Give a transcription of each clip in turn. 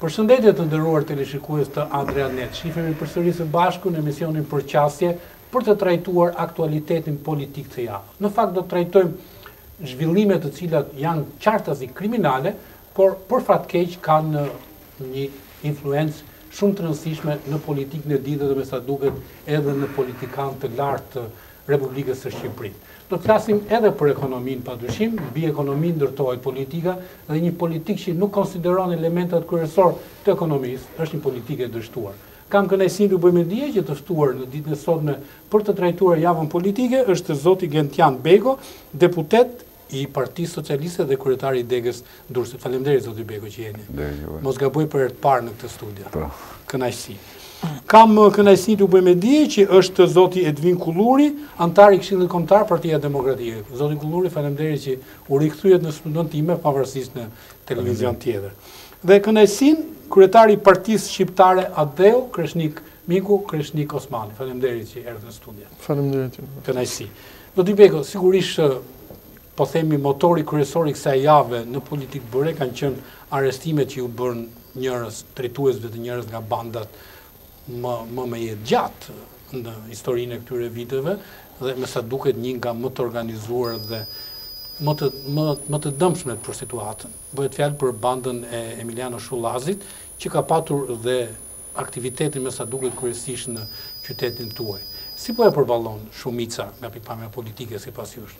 Përshëndetje të nderuar teleshikues të Adrianet. Shifemi përsëri së bashku në emisionin Përqasje për të trajtuar aktualitetin politik të javës. Në fakt do të trajtojmë zhvillime të cilat janë qartazi kriminale, por për fatkeq kanë një influencë shumë të rëndësishme në politikën e ditës dhe me sa duket edhe në politikanë të lartë të Republikës së Shqipërisë. Do të flasim edhe për ekonominë padyshim, mbi ekonominë ndërtohet politika dhe një politikë që nuk konsideron elementat kryesor të ekonomisë, është një politikë e dështuar. Kam kënaqësinë të bëj me dije që të ftuar në ditën e sotme për të trajtuar javën politike është zoti Gentian Bego, deputet i Partisë Socialiste dhe kryetari i Degës Durrësit. Faleminderit zoti Bego që jeni. Mos gaboj për herë të parë në këtë studio. Kënaqësi. Kam kënaqësinë të bëj me dije që është zoti Edvin Kulluri, antar i Këshillit Kombëtar Partia Demokratike. Zoti Kulluri, faleminderit që u rikthyet në studion time pavarësisht në televizion tjetër. Dhe kënaqësinë kryetari i Partisë Shqiptare ADEU, Kreshnik Miku, Kreshnik Osmani. Faleminderit që erdhët në studio. Faleminderit. Kënaqësi. Zoti Bego, sigurisht po themi motori kryesor i kësaj jave në politikë bëre kanë qenë arrestimet që u bën njerëz, drejtuesve të njerëz nga bandat më me jetë gjatë në historinë e këtyre viteve dhe me sa duket një nga më të organizuar dhe më të dëmshmet për situatën. Bëhet fjalë për bandën e Emiliano Shullazit, që ka patur dhe aktivitetin me sa duket kryesisht në qytetin tuaj. Si po e përballon shumica nga pikpamja politike sipas jush?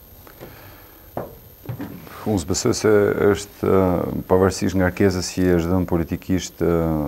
Unë besoj se është pavarësisht ngarkesës që është dhënë politikisht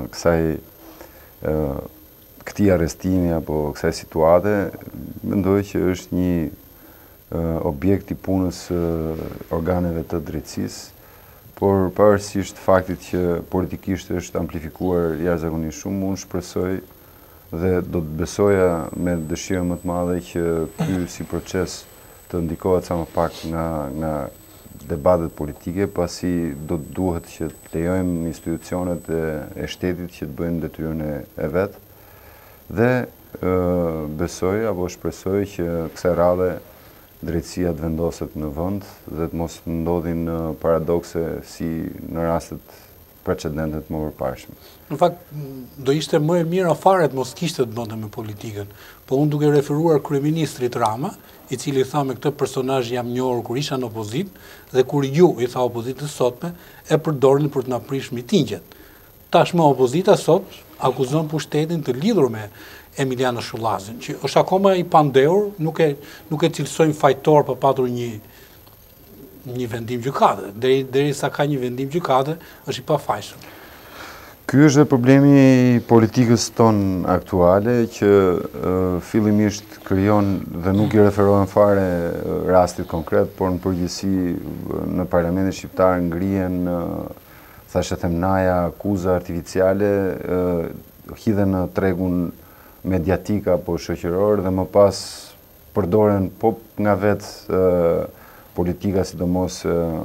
këtij arrestimi apo kësaj situate, mendoj që është një objekt i punës organeve të drejtësisë, por pavarësisht faktit që politikisht është amplifikuar jashtëzakonisht shumë, unë shpresoj dhe do të besoja me dëshirë më të madhe që ky si proces të ndikohet sa më pak nga debatet politike, pasi do të duhet që të lejojmë institucionet e shtetit që të bëjnë detyrën e vetë, dhe besoj apo shpresoj që kësaj radhe drejtësia të vendoset në vend dhe të mos ndodhin paradokse si në rastet precedente të më përparshme. Në fakt, do ishte më e mira fare të mos kishte të bënte me politikën, po unë duke referuar kryeministrit Rama, i cili tha me këtë personazh jam njohur kur isha në opozitë dhe kur ju i tha opozitës sotme e përdorin për të na prish mitingjet. Tashmë opozita sot akuzon pushtetin të lidhur me Emiliano Shullazin, që është akoma i pandehur, nuk e cilësojmë fajtor për patur një vendim gjykate. Derisa ka një vendim gjykate, është i pafajshëm. Ky është problemi i politikës tonë aktuale, që fillimisht krijon dhe nuk i referohen fare rastit konkret, por në përgjithësi në Parlamentin Shqiptar ngrihen, thashë them naja, akuza artificiale, hidhen në tregun mediatik apo shoqëror dhe më pas përdoren po nga vetë politika, sidomos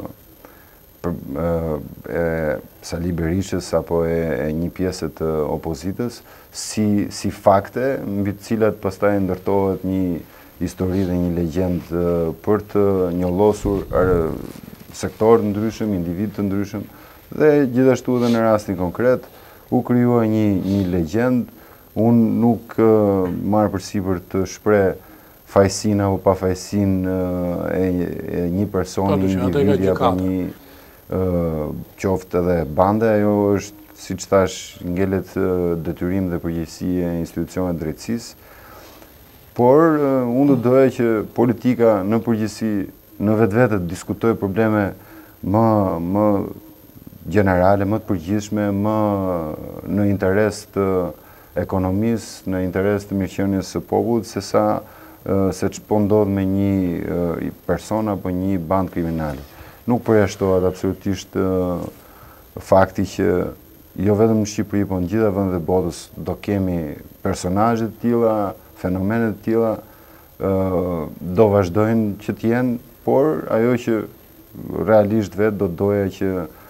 Sali Berishës apo e një pjesë të opozitës si fakte mbi të cilat pastaj ndërtohet një histori dhe një legjend për të njollosur sektor të ndryshëm, individ të ndryshëm, dhe gjithashtu edhe në rastin konkret u krijuar një legjend. Unë nuk marr përsipër të shpreh fajsinë apo pafajsinë e një personi, individi apo një qoftë edhe bande. Ajo është, siç thash, ngelet detyrim dhe përgjegjësi e institucioneve drejtësisë, por unë do doja që politika në përgjithësi në vetvete të diskutojë probleme më gjenerale, më të përgjithshme, më në interes të ekonomisë, në interes të mirëqenies së popullit, se ç'po ndodh me një person apo një band kriminale. Nuk përjashtohet absolutisht fakti që jo vetëm në Shqipëri, por në gjitha vendet e botës do kemi personazhe të tilla, fenomene të tilla, do vazhdojnë që të jenë, por ajo që realisht vetë do doja që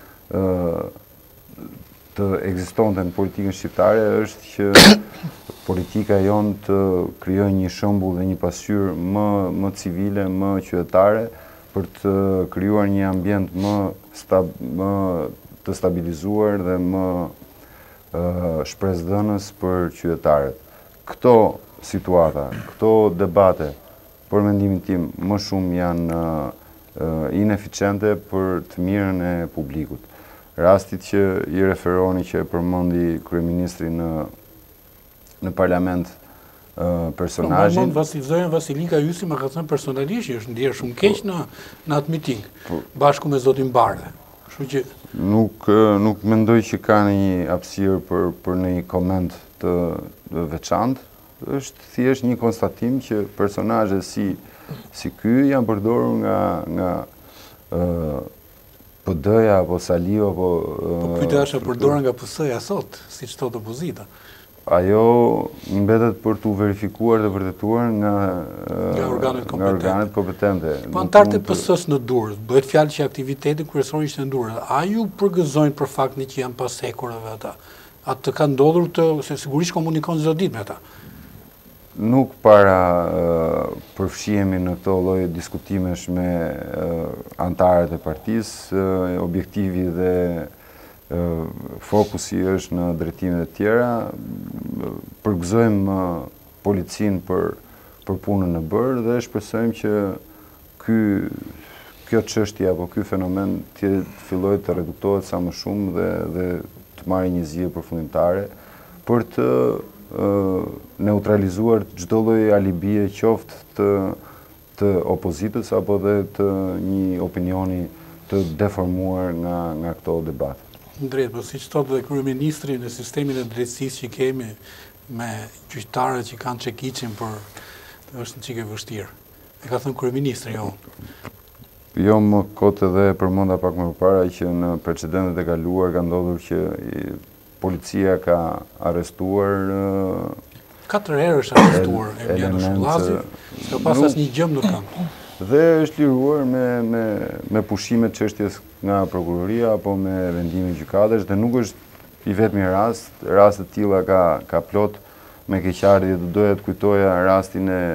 të ekzistonte në politikën shqiptare është që politika jonë të krijojë një shembull dhe një pasqyrë më civile, më qytetare, për të krijuar një ambient më të stabilizuar dhe më shpresdhënës për qytetarët. Këto situata, këto debate, për mendimin tim, më shumë janë ineficiente për të mirën e publikut. Rastit që i referoni që përmendi kryeministri në parlament personazhin. Zoja Vasilika Ysi më ka thënë personalisht që është ndjerë shumë keq në atë miting, bashku me zotin Bardhe. Kështu që nuk mendoj që ka një hapësirë për një koment të veçantë. Është thjesht një konstatim që personazhe si ky janë përdorur nga PD-ja apo Saliu apo pyetja është e përdorur nga PS-ja sot, siç thotë opozita. Ajo mbetet për të verifikuar dhe vërtetuar nga organet kompetente. Po antarët e PS-s në Durrës, bëhet fjalë që aktiviteti kryesor ishte në Durrës. A ju përgëzojnë për faktin që janë pas hekurave ata? Atë ka ndodhur se sigurisht komunikon çdo ditë me ata. Nuk para përfshihemi në këto lloj diskutimesh me antarët e partisë, objektivi dhe fokusi është në drejtimet e tjera. Përgëzojmë policinë për punën e bërë dhe shpresojmë që kjo çështje apo ky fenomen të fillojë të reduktohet sa më shumë dhe të marrë një zgjidhje përfundimtare për të neutralizuar çdo lloj alibie qoftë të opozitës apo dhe të një opinioni të deformuar nga këto debate. Drejt, po siç thotë dhe kryeministri në sistemin e drejtësisë që kemi me gjyqtarët që kanë çekiçin është një çike vështirë. E ka thënë kryeministri jo. Jo, më kote dhe përmenda pak më përpara që në precedentet e kaluar ka ndodhur që policia ka arrestuar 4 herë është arrestuar Emiliano Shullazi, ka pas asnjë gjë në këmbë. Dhe është liruar me pushime çështjes nga prokuroria apo me vendimin e gjykatës dhe nuk është i vetmi rast të tilla ka plot me keqardhje. Doja të kujtoja rastin e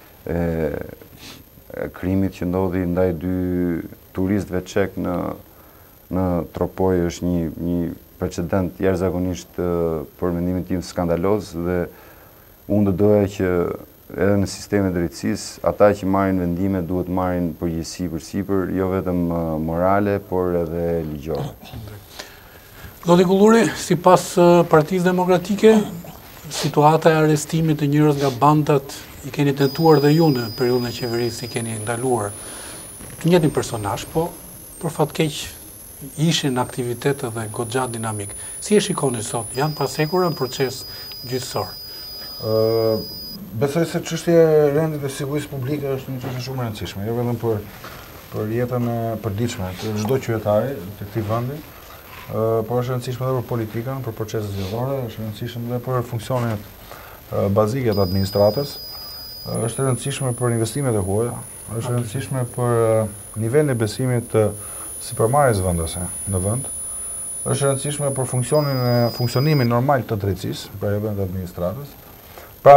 krimit që ndodhi ndaj 2 turistëve çek në Tropoj. Është një precedent jashtëzakonisht për mendimin tim skandaloz dhe unë doja që edhe në sistemin e drejtësisë ata që marrin vendime duhet marrin përgjegjësi përsipër, jo vetëm morale, por edhe ligjore. Zoti Kulluri, sipas Partisë Demokratike, situata e arrestimit të njërës nga bandat i keni tentuar dhe ju në periudhën e qeverisë i keni ndaluar. Të njëjtin personazh, po për fat keq ishin aktivitete dhe goxha dinamik. Si e shikoni sot? Janë pasekura në proces gjyqësor? Besoj se çështja e rendit dhe sigurisë publike është një çështje shumë e rëndësishme, jo vetëm për jetën e përditshme të çdo qytetari të këtij vendi, por është e rëndësishme edhe për politikën, për proceset zgjedhore, është e rëndësishme edhe për funksionet bazike të administratës, është e rëndësishme për investimet e huaja, është e rëndësishme për nivelin e besimit të sipërmarrjes vendase në vend, është e rëndësishme për funksionimin normal të drejtësisë, për e vend të administratës. Pra,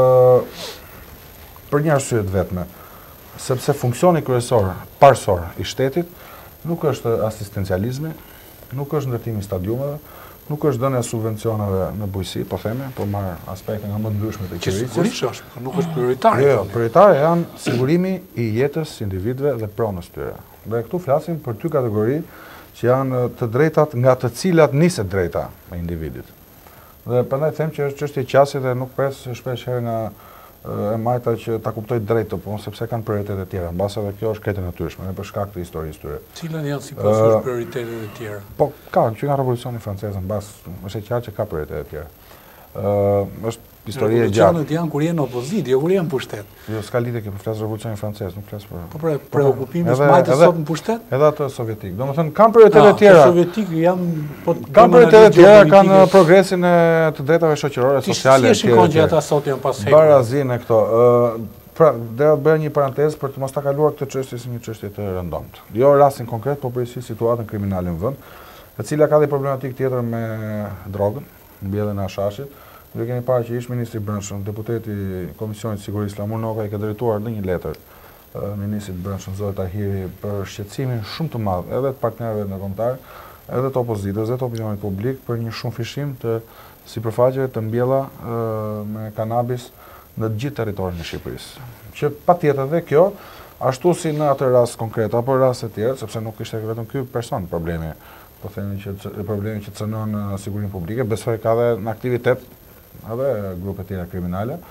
për një arsye të vetme, sepse funksioni kryesor, parsor i shtetit, nuk është asistencializmi, nuk është ndërtimi i stadiumeve, nuk është dhënia subvencioneve në bujqësi, po theme, po marr aspekte nga më të ndryshme të qeverisë. Sigurisht është, nuk është prioritare. Jo, prioritare janë sigurimi i jetës individëve dhe pronës tyre. Dhe këtu flasim për 2 kategori që janë të drejtat nga të cilat niset drejta e individit. Dhe prandaj them që është çështje qasje dhe nuk pres shpesh herë nga e majta që ta kuptoj drejt po sepse kanë prioritete të tjera. Mbas edhe kjo është krejtë natyrshme, ne për shkak të historisë tyre. Cilat janë sipas prioritetet e tjera? Po ka që nga revolucioni francez mbas është e qartë që ka prioritete të tjera. Është histori e gjatë. Revolucionet janë kur janë opozitë, jo kur janë pushtet. Jo, s'ka lidhje kjo, flas revolucionin francez, nuk flas për. Po për okupimin e majtës sot në pushtet? Edhe atë sovjetik. Domethënë kanë prioritete të tjera. Sovjetik janë kanë prioritete të tjera, kanë progresin e të drejtave shoqërore, sociale. Si shikon që ata sot janë pas hekur? Barazin e këto. Pra, do të bëj një parantezë për të mos ta kaluar këtë çështje si një çështje të rëndomtë. Jo rastin konkret, por përgjithësi situatën kriminale në vend, e cila ka dhe problematikë tjetër me drogën, mbjelljen e hashashit. Dhe keni parë që ish ministri i Brendshëm, deputeti i Komisionit të Sigurisë Lamur Noka i ka drejtuar në një letër ministrit të Brendshëm Zoti Tahiri për shqetësimin shumë të madh edhe të partnerëve ndërkombëtar edhe të opozitës dhe të opinionit publik për një shumë fishim të sipërfaqeve të mbjella me kanabis në të gjithë territorin e Shqipërisë. Që patjetër dhe kjo, ashtu si në atë rast konkret apo raste të tjera, sepse nuk ishte vetëm ky person problemi, po themi që problemi që cënon sigurinë publike, besoj ka dhe në aktivitet edhe grupe tjera kriminale.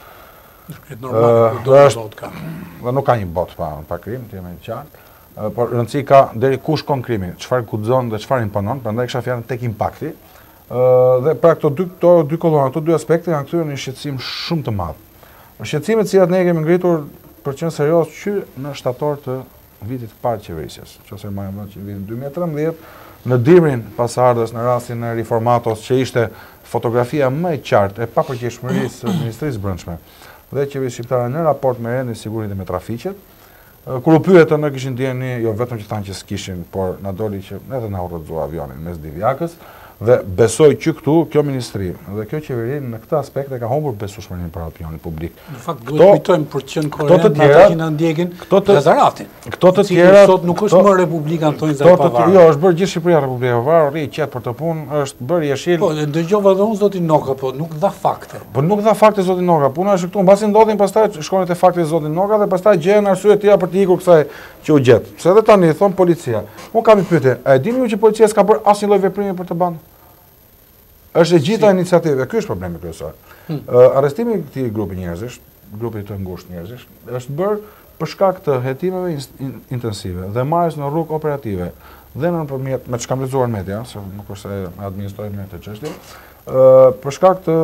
Dhe nuk ka një bot pa krim, të jemi qartë. Por rëndësi ka deri kush kon krimi, çfarë guxon dhe çfarë imponon, prandaj kisha fjalën tek impakti. Dhe pra këto dy kolona, këto dy aspekte janë kthyer në një shqetësim shumë të madh. Shqetësimet të cilat ne kemi ngritur për qenë serioz që në shtator të vitit të parë të qeverisjes, nëse marrim që vitin 2013, në dimrin pasardhës në rastin e Reformatos, që ishte fotografia më e qartë e papërgjeshmërisë së Ministrisë Brendshme dhe qeverisë shqiptare në raport me rendin e sigurisë dhe me trafiqet. Kur u pyetën ne kishin ndjeni, jo vetëm që thanë që s'kishin, por na doli që edhe na urrëzua avionin mes Divjakës. Dhe besoj që këtu, kjo ministri dhe kjo qeveri në këtë aspekt e ka humbur besueshmërinë për opinionin publik. Në fakt duhet kujtojmë për qenë koherent me ata që na ndjekin Gazaratin. Këto të tjera sot nuk është më republikan thonë Zapavar. Jo, është bërë gjithë Shqipëria Republika e Pavarur, rri qet për të punë, është bërë jeshil. Po, dëgjova edhe unë zoti Noka, po nuk dha fakte. Po nuk dha fakte zoti Noka. Puna është këtu, mbasi ndodhin pastaj shkonin te fakti zoti Noka dhe pastaj gjehen arsye të tjera për të ikur kësaj që u gjet. Pse edhe tani thon policia. Unë kam një pyetje, a e dini ju që policia s'ka bërë asnjë lloj veprimi për të banë? Është e gjitha iniciative, ky është problemi kryesor. Arrestimi i këtij grupi njerëzish, grupi të ngushtë njerëzish, është bërë për shkak të hetimeve intensive dhe marrjes në rrugë operative dhe nëpërmjet me çka kam lexuar në media, se nuk është se administrojmë këtë çështje, për shkak të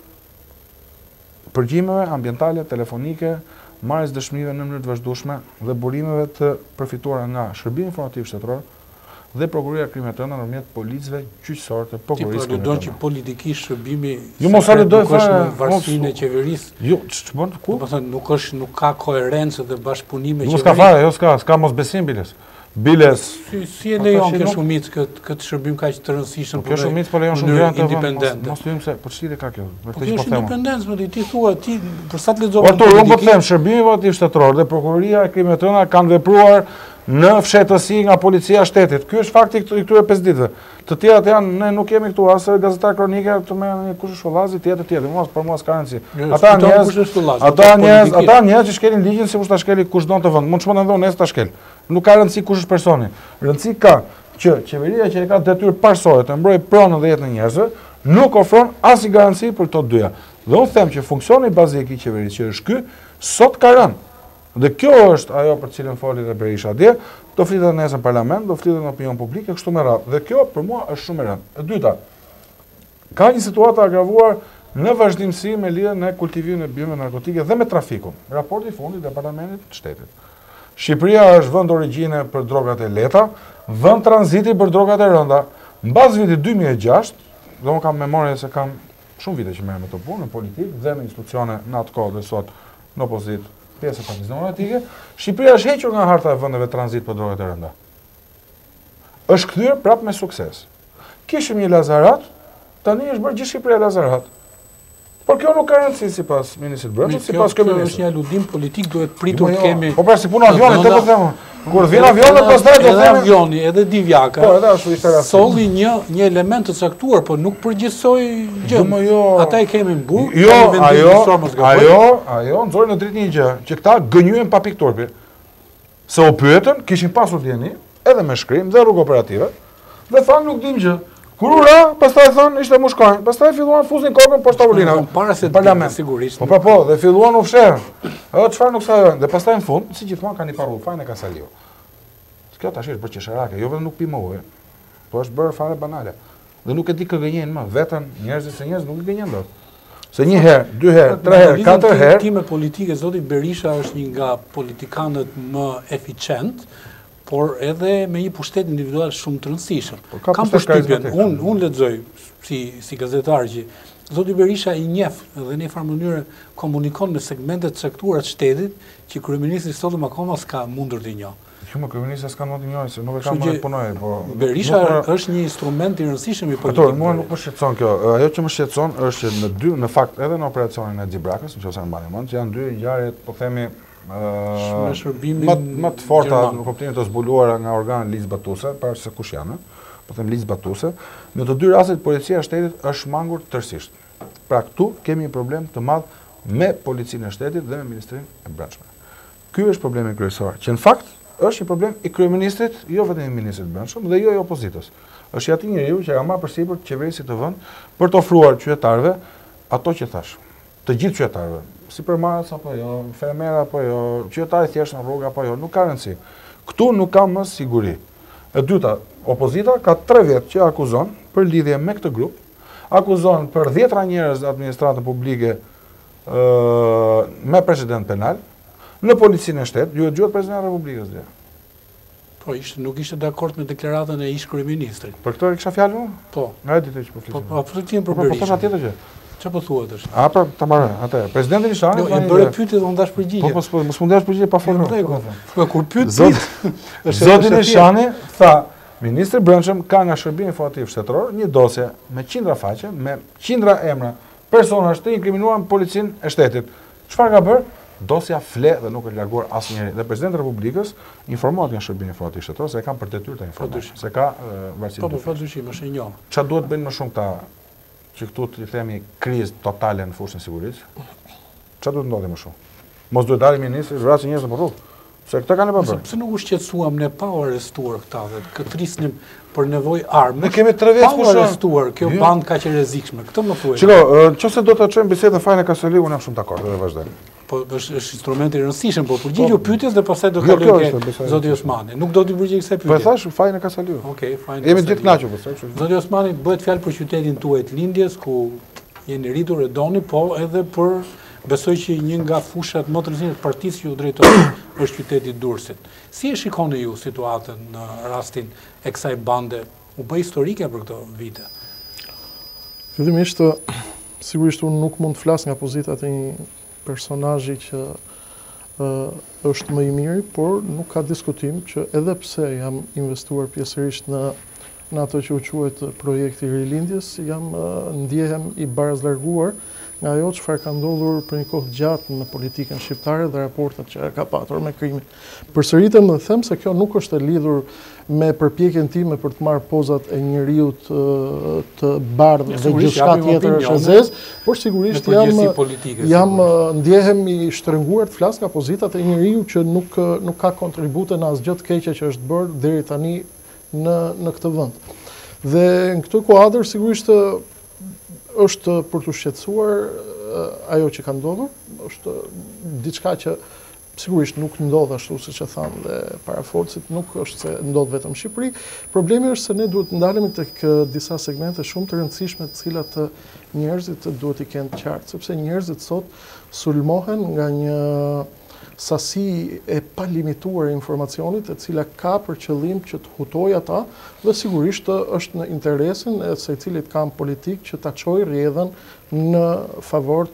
përgjimeve ambientale, telefonike, marrjes dëshmive në mënyrë të vazhdueshme dhe burimeve të përfituara nga shërbimi informativ shtetëror dhe prokuroria kriminale nëpërmjet policëve gjyqësorë të prokurorisë. Ti do që politikisht shërbimi mos aludoj në varësinë e qeverisë. Jo, ç'bën ku? Do të thënë nuk ka koherencë dhe bashkëpunim me qeverinë. Nuk ka fare, s'ka mosbesim biles. Si e lejon kjo shumicë këtë shërbim kaq të rëndësishëm për kjo shumicë po lejon shumë gjëra independente. Mos them se po çfarë ka kjo? Po kjo është independencë, më ti thua ti për sa të lexova. Po unë po them shërbimi informativ shtetëror dhe prokuroria e kriminale kanë vepruar në fshehtësi nga policia e shtetit. Ky është fakti i këtyre 5 ditëve. Të tjerat janë, ne nuk kemi këtu as gazetar kronike të me kush është Shullazi, tjetër. Për mua s'ka rëndësi. Ata njerëz që shkelin ligjin si kush ta shkeli kush don të vend. Mund të shmon edhe unë ta shkel. Nuk ka rëndësi kush është personi. Rëndësi ka që qeveria që e ka detyrë parsorë të mbrojë pronën dhe jetën e njerëzve, nuk ofron asnjë garanci për këto dyja. Dhe unë them që funksioni bazik i qeverisë që është ky, sot ka rënë. Dhe kjo është ajo për cilën foli dhe Berisha atje, do flitet nesër në parlament, do flitet në opinion publik e kështu me radhë. Dhe kjo për mua është shumë e rëndë. E dyta, ka një situatë agravuar në vazhdimsi me lidhjen me kultivimin e bimëve narkotike dhe me trafikun. Raporti i fundit të Departamentit të Shtetit. Shqipëria është vend origjine për drogat e lehta, vend tranziti për drogat e rënda. Mbas vitit 2006, dhe unë kam memorie se kam shumë vite që merrem me këtë punë në politikë dhe në institucione në atë kohë dhe sot në opozitë. Pjesë e Partisë Demokratike, Shqipëria është hequr nga harta e vendeve tranzit për drogat e rënda. Është kthyer prapë me sukses. Kishim një lazarat, tani është bërë gjithë Shqipëria lazarat. Por kjo nuk ka rëndësi sipas ministrit Brendshëm, sipas kjo është një aludim politik, duhet pritur të kemi. Po pra si puna avionit, të po them. Kur vjen avioni pastaj do themi avioni, edhe Divjaka. Po, edhe ashtu ishte rasti. Solli një element të caktuar, por nuk përgjithsoi gjë. Ata i kemi në burg, ajo nxori në dritë një gjë, që këta gënjyen pa pikturpi. Se u pyetën, kishin pasur dieni, edhe me shkrim dhe rrugë operative, dhe thanë nuk dim gjë. Kur u ra, pastaj thonë ishte mushkojnë, pastaj filluan fuzin kokën poshtë tavolinave. Para se parlament sigurisht. Po, dhe filluan u fshehën. Çfarë nuk sajojnë, dhe pastaj në fund, si gjithmonë kanë i parë fajin e Kasaliu. Kjo tash është bërë qesharake, jo vetëm nuk pi më ujë. Po është bërë fare banale. Dhe nuk e di kë gënjen më, vetëm njerëzit se njerëz nuk e gënjen dot. Se një herë, 2 herë, 3 herë, 4 herë. Time politike, zoti Berisha është një nga politikanët më eficient, por edhe me një pushtet individual shumë të rëndësishëm. Kam përshtypjen, unë lexoj si gazetar që zoti Berisha i njeh dhe në një farë mënyrë komunikon me segmente të caktuara të shtetit që kryeministri sot më akoma s'ka mundur të njohë. Shumë kryeministri s'ka mundur të njohë, se nuk e ka më punojë, po Berisha është një instrument i rëndësishëm i politikës. Ato, mua nuk më shqetëson kjo. Ajo që më shqetëson është që në fakt edhe në operacionin e Xhibrakës, nëse e mbani mend, që janë 2 ngjarje, po themi më të forta në kuptimin të zbuluara nga organet ligjbatuese, para se kush janë. po them ligj zbatuese, në të dy rastet policia e shtetit është mangur tërësisht. Pra këtu kemi një problem të madh me policinë e shtetit dhe me Ministrinë e Brendshme. Ky është problemi kryesor, që në fakt është një problem i kryeministrit, jo vetëm i ministrit të Brendshëm dhe jo i opozitës. Është i atij njeriu që ka marrë përsipër qeverisit të vend për të ofruar qytetarëve ato që thash. Të gjithë qytetarëve, supermarkets apo jo, fermera apo jo, qytetarë thjesht në rrugë apo jo, nuk ka rëndësi. Këtu nuk ka më siguri. E dyta, opozita ka 3 vjet që akuzon për lidhje me këtë grup, akuzon për 10 njerëz administratën publike me precedent penal, në policinë e shtetit, ju e dëgjuat presidenti i Republikës dhe. Po, nuk ishte dakord me deklaratën e ish kryeministrit. Për këtë e kisha fjalën unë? Po. Nga e ditë që po flisim. Po, absolutisht për Berishën. Po thosha tjetër që. Çfarë po thuat është? A pra ta marrë, atë. Presidenti Nishani. Jo, e bëre pyetje dhe unë dash përgjigje. Po, mos mund dash përgjigje pa folur. Po, kur pyet Zoti Nishani tha, ministri i Brendshëm ka nga shërbimi informativ shtetëror një dosje me qindra faqe, me qindra emra personash të inkriminuar në policinë e shtetit. Çfarë ka bërë? Dosja fle dhe nuk është larguar asnjëri. Dhe presidenti i Republikës informohet nga shërbimi informativ shtetëror se e kanë për detyrë ta informojnë. Se ka varësi. Po, padyshim, është e njohur. Çfarë duhet bëjnë më shumë këta që këtu të themi krizë totale në fushën e sigurisë? Çfarë duhet ndodhi më shumë? Mos duhet dalë ministri, vrasë njerëz në rrugë. Se këta kanë bërë. Pse nuk u shqetësuam ne pa arrestuar këta dhe këtrisnim për nevojë armë. Ne kemi 3 vjet pa arrestuar, kjo bandë kaq e rrezikshme. Këtë më thuaj. Çiko, nëse do ta çojmë bisedën fajin e Kasaliu, unë jam shumë dakord dhe vazhdojmë. Po është instrument i rëndësishëm, po përgjigju pyetjes dhe pastaj do kaloj ke zoti Osmani. Nuk do t'i përgjigj kësaj pyetje. Po e thash fajin e Kasaliu. Okej, fajin. Jemi gjithë kënaqur po thënë. Zoti Osmani, bëhet fjalë për qytetin tuaj të lindjes ku jeni rritur e doni, po edhe për besoj që një nga fushat më të rëndësishme të partisë që ju drejtohet është qyteti i Durrësit. Si e shikoni ju situatën në rastin e kësaj bande? U bë historike për këto vite. Fillimisht, sigurisht unë nuk mund të flas nga pozita e një personazhi që është më i miri, por nuk ka diskutim që edhe pse jam investuar pjesërisht në ato që u quhet projekti i rilindjes, ndjehem i barazlarguar nga ajo çfarë ka ndodhur për një kohë gjatë në politikën shqiptare dhe raportet që ka patur me krimin. Përsëritem dhe them se kjo nuk është e lidhur me përpjekjen time për të marrë pozat e njeriu të bardhë dhe gjithçka tjetër është e zezë, por sigurisht ndjehem i shtrënguar të flas nga pozitat e njeriu që nuk ka kontribute në asgjë të keqe që është bërë deri tani në këtë vend. Dhe në këtë kuadër sigurisht është për të shqetësuar ajo që ka ndodhur, është diçka që sigurisht nuk ndodh ashtu siç e thanë dhe parafolësit, nuk është se ndodh vetëm në Shqipëri. Problemi është se ne duhet të ndalemi tek disa segmente shumë të rëndësishme të cilat njerëzit duhet i kenë qartë, sepse njerëzit sot sulmohen nga një sasi e palimituar informacionit e cila ka për qëllim që të hutojë ata dhe sigurisht është në interesin e secilit kamp politik që ta çojë rrjedhën në favor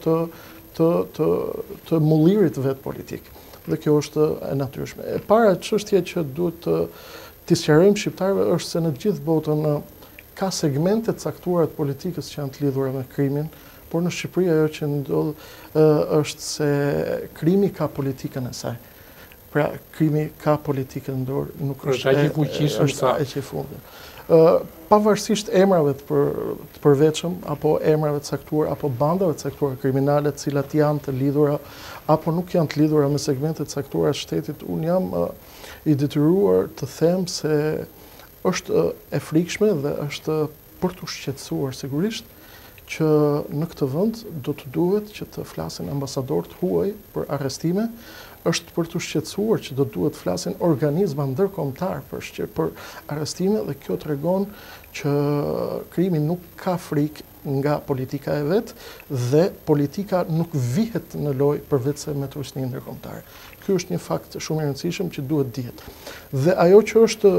të mullirit vet politik. Dhe kjo është e natyrshme. E para çështja që duhet t'i sqarojmë shqiptarëve është se në të gjithë botën ka segmente të caktuara të politikës që janë të lidhura me krimin, por në Shqipëri ajo që ndodh është se krimi ka politikën e saj. Pra, krimi ka politikën në dorë, nuk është e që fundit. Pavarësisht emrave të përveçëm, apo emrave të caktuar, apo bandave të caktuar kriminale, të cilat janë të lidhura, apo nuk janë të lidhura me segmente të caktuara të shtetit, unë jam i detyruar të them se është e frikshme dhe është për të shqetësuar sigurisht që në këtë vend do të duhet që të flasin ambasadorët huaj për arrestime, është për të shqetësuar që do duhet të flasin organizma ndërkombëtar për arrestime dhe kjo tregon që krimi nuk ka frikë nga politika e vet dhe politika nuk vihet në lojë përveç se me trusni ndërkombëtare. Ky është një fakt shumë i rëndësishëm që duhet dihet. Dhe ajo që është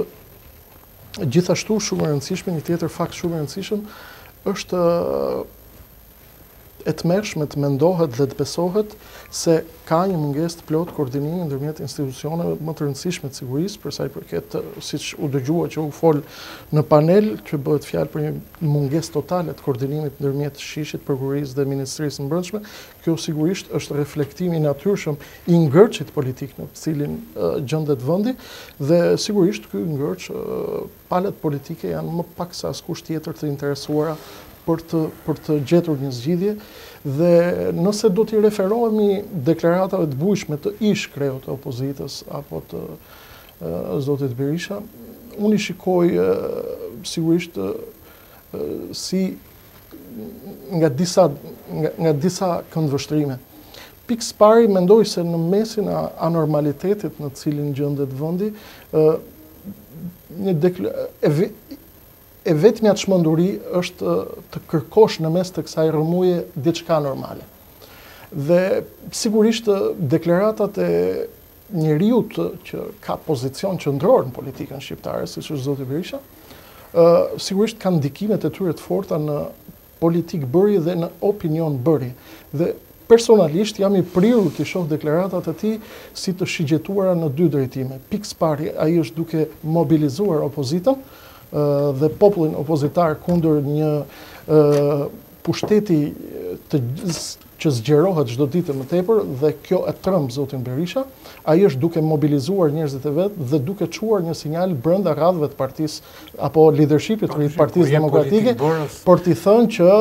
gjithashtu shumë e rëndësishme, një tjetër fakt shumë i rëndësishëm është e tmerrshme të mendohet dhe të besohet se ka një mungesë të plot koordinimi ndërmjet institucioneve më të rëndësishme të sigurisë, për sa i përket, siç u dëgjua që u fol në panel, që bëhet fjalë për një mungesë totale të koordinimit ndërmjet Shishit, prokurisë dhe Ministrisë së Brendshme. Kjo sigurisht është reflektimi i natyrshëm i ngërçit politik në të cilin gjendet vendi, dhe sigurisht ky ngërç palët politike janë më pak se askush tjetër të interesuara për të gjetur një zgjidhje, dhe nëse do t'i referohemi deklaratave të bujshme të ish kreut të opozitës apo të zotit Berisha, unë i shikoj sigurisht si nga disa këndvështrime. Pikës pari, mendoj se në mesin e anormalitetit në cilin gjendet vendi, e vetmja çmenduri është të kërkosh në mes të kësaj rrëmuje diçka normale. Dhe sigurisht deklaratat e njeriut që ka pozicion qendror në politikën shqiptare, siç është zoti Berisha, sigurisht kanë ndikimet e tyre të forta në politik bërje dhe në opinion bërje. Dhe personalisht jam i prirur të shoh deklaratat e tij si të shigjetuara në dy drejtime. Pikës pari, ai është duke mobilizuar opozitën dhe popullin opozitar kundër një pushteti që zgjerohet çdo ditë më tepër, dhe kjo e tremb zotin Berisha. Ai është duke mobilizuar njerëzit e vet dhe duke çuar një sinjal brenda radhëve të partisë apo leadershipit të Partisë Demokratike për t'i thënë që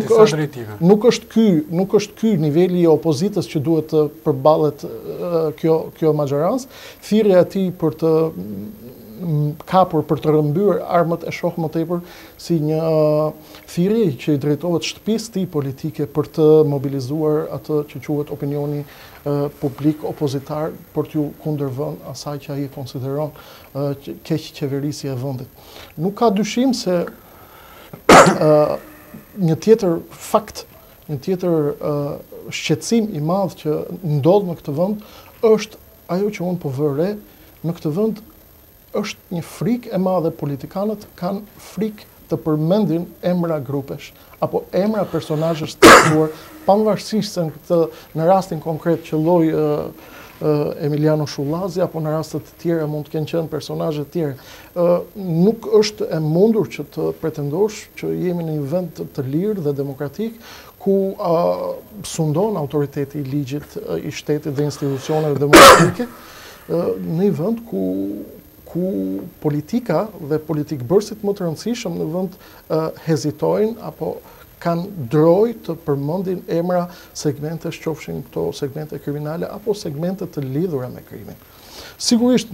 nuk është ky niveli i opozitës që duhet të përballet kjo majorancë. Thirrja e tij për të kapur, për të rrëmbyer armët, e shoh më tepër si një thirrje që i drejtohet shtëpisë tij politike për të mobilizuar atë që quhet opinioni publik opozitar për t'ju kundërvënë asaj që ai e konsideron keq qeverisje e vendit. Nuk ka dyshim se një tjetër fakt, një tjetër shqetësim i madh që ndodh në këtë vend është ajo që unë po vë re në këtë vend, është një frikë e madhe. Politikanët kanë frikë të përmendin emra grupesh apo emra personazhesh të caktuar, pavarësisht se në rastin konkret qelloi Emiliano Shullazi apo në raste të tjera mund të kenë qenë personazhe të tjerë. Nuk është e mundur që të pretendosh që jemi në një vend të lirë dhe demokratik ku sundon autoriteti i ligjit i shtetit dhe institucioneve demokratike, në një vend ku politika dhe politikbërësit më të rëndësishëm në vend hezitojnë apo kanë droj të përmendin emra segmente, qofshin këto segmente kriminale apo segmente të lidhura me krimin. Sigurisht,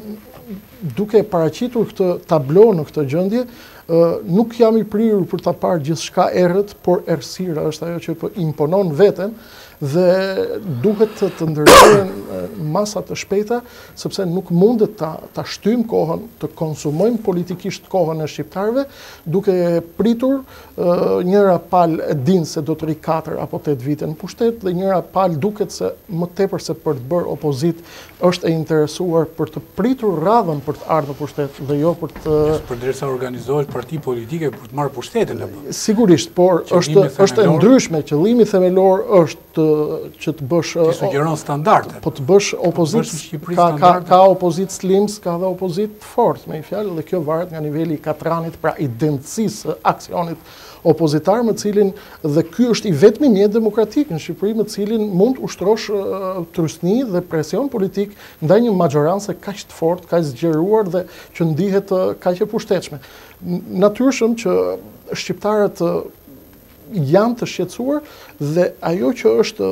duke paraqitur këtë tablo në këtë gjendje, nuk jam i prirur për ta parë gjithçka errët, por errësira është ajo që imponon veten, dhe duhet të ndërtohen masa të shpejta, sepse nuk mundet ta shtym kohën, të konsumojmë politikisht kohën e shqiptarëve, duke pritur njëra palë e din se do të ri 4 apo 8 vite në pushtet, dhe njëra palë duket se më tepër se për të bërë opozit është e interesuar për të pritur radhën për të ardhur në pushtet dhe jo për të përderisa organizohet parti politike për të marrë pushtetin apo. Sigurisht, por është e ndryshme, qëllimi themelor është që të bësh ti sugjeron standarde. Po të bësh opozitë, ka opozitë slims, ka dhe opozitë të fortë, me një fjalë, dhe kjo varet nga niveli i katranit, pra i densisë aksionit opozitar, me cilin, dhe ky është i vetmi mjet demokratik në Shqipëri, me cilin mund ushtrosh trysni dhe presion politik ndaj një majorancë kaq të fortë, kaq zgjeruar dhe që ndihet kaq e pushtetshme. Natyrshëm që shqiptarët janë të shqetësuar, dhe ajo që është